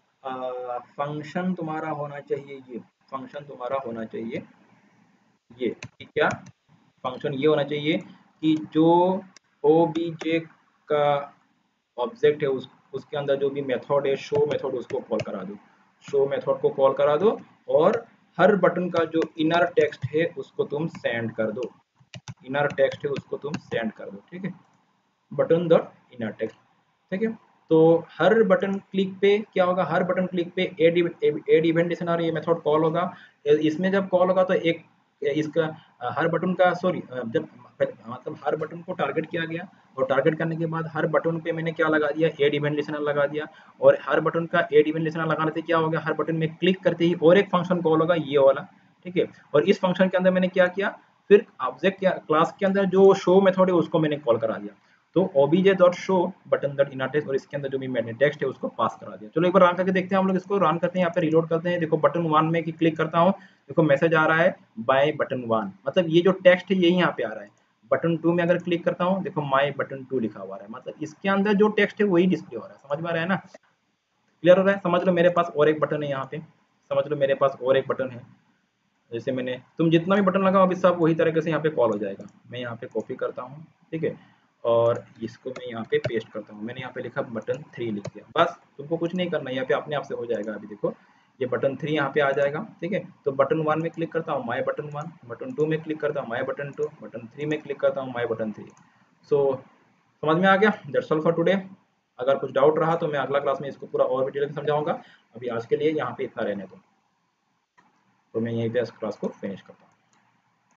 फंक्शन तुम्हारा होना चाहिए ये, फंक्शन तुम्हारा होना चाहिए ये, कि क्या, फंक्शन ये होना चाहिए कि जो OBJ आपका ऑब्जेक्ट है उसके अंदर जो भी मेथड है शो मेथड उसको कॉल करा दो, शो मेथड को कॉल करा दो और हर बटन का जो इनर टेक्स्ट है उसको तुम सेंड कर दो, इनर टेक्स्ट है उसको तुम सेंड कर दो, ठीक है, बटन डॉट इनर टेक्स्ट, ठीक है। तो हर बटन क्लिक पे क्या होगा, हर बटन क्लिक पे एड इवेंट लिसनर ये मेथड कॉल होगा। इसमें जब कॉल होगा तो एक इसका हर बटन का सॉरी जब मतलब हर बटन को टारगेट किया गया और टारगेट करने के बाद हर बटन पे मैंने क्या लगा दिया, एड इवेंट लिसनर लगा दिया और हर बटन का एड इवेंट लिसनर लगाने से क्या होगा, हर बटन में क्लिक करते ही और एक फंक्शन कॉल होगा ये वाला, ठीक है। और इस फंक्शन के अंदर मैंने क्या किया, फिर ऑब्जेक्ट क्लास के अंदर जो शो मेथड है उसको मैंने कॉल करा दिया, तो obj.show button dot inner text और इसके अंदर जो भी मैंने टेक्स्ट है उसको पास करा दिया। चलो एक बार रन करके देखते हैं हम लोग, इसको रन करते हैं, यहाँ पे रिलोड करते हैं। देखो बटन 1 में क्लिक करता हूँ, देखो मैसेज आ रहा है बाय बटन 1, मतलब ये जो टेक्स्ट है यही यहाँ पे आ रहा है। बटन 2 में अगर क्लिक करता हूँ देखो माय बटन 2 लिखा हुआ है, मतलब इसके अंदर जो टेक्स्ट है वही डिस्प्ले हो रहा है। समझ में आ रहा है ना, क्लियर हो रहा है। समझ लो मेरे पास और एक बटन है यहाँ पे, समझ लो मेरे पास और एक बटन है, जैसे मैंने तुम जितना भी बटन लगाओ अभी सब वही तरीके से यहाँ पे कॉल हो जाएगा। मैं यहाँ पे कॉपी करता हूँ, ठीक है, और इसको मैं यहाँ पे पेस्ट करता हूँ। मैंने यहाँ पे लिखा बटन 3 लिख दिया, बस तुमको कुछ नहीं करना, यहाँ पे अपने आप से हो जाएगा। अभी देखो ये बटन 3 यहाँ पे आ जाएगा, ठीक है। तो बटन 1 में क्लिक करता हूँ माय बटन 1, बटन 2 में क्लिक करता हूँ माय बटन 2, बटन 3 में क्लिक करता हूँ माय बटन 3। सो समझ में आ गया, दैट्स ऑल फॉर टुडे। अगर कुछ डाउट रहा तो मैं अगला क्लास में इसको पूरा और डिटेल में समझाऊंगा। अभी आज के लिए यहाँ पे इतना रहने दो, तो मैं यहीं पे इस क्लास को फिनिश करता हूँ।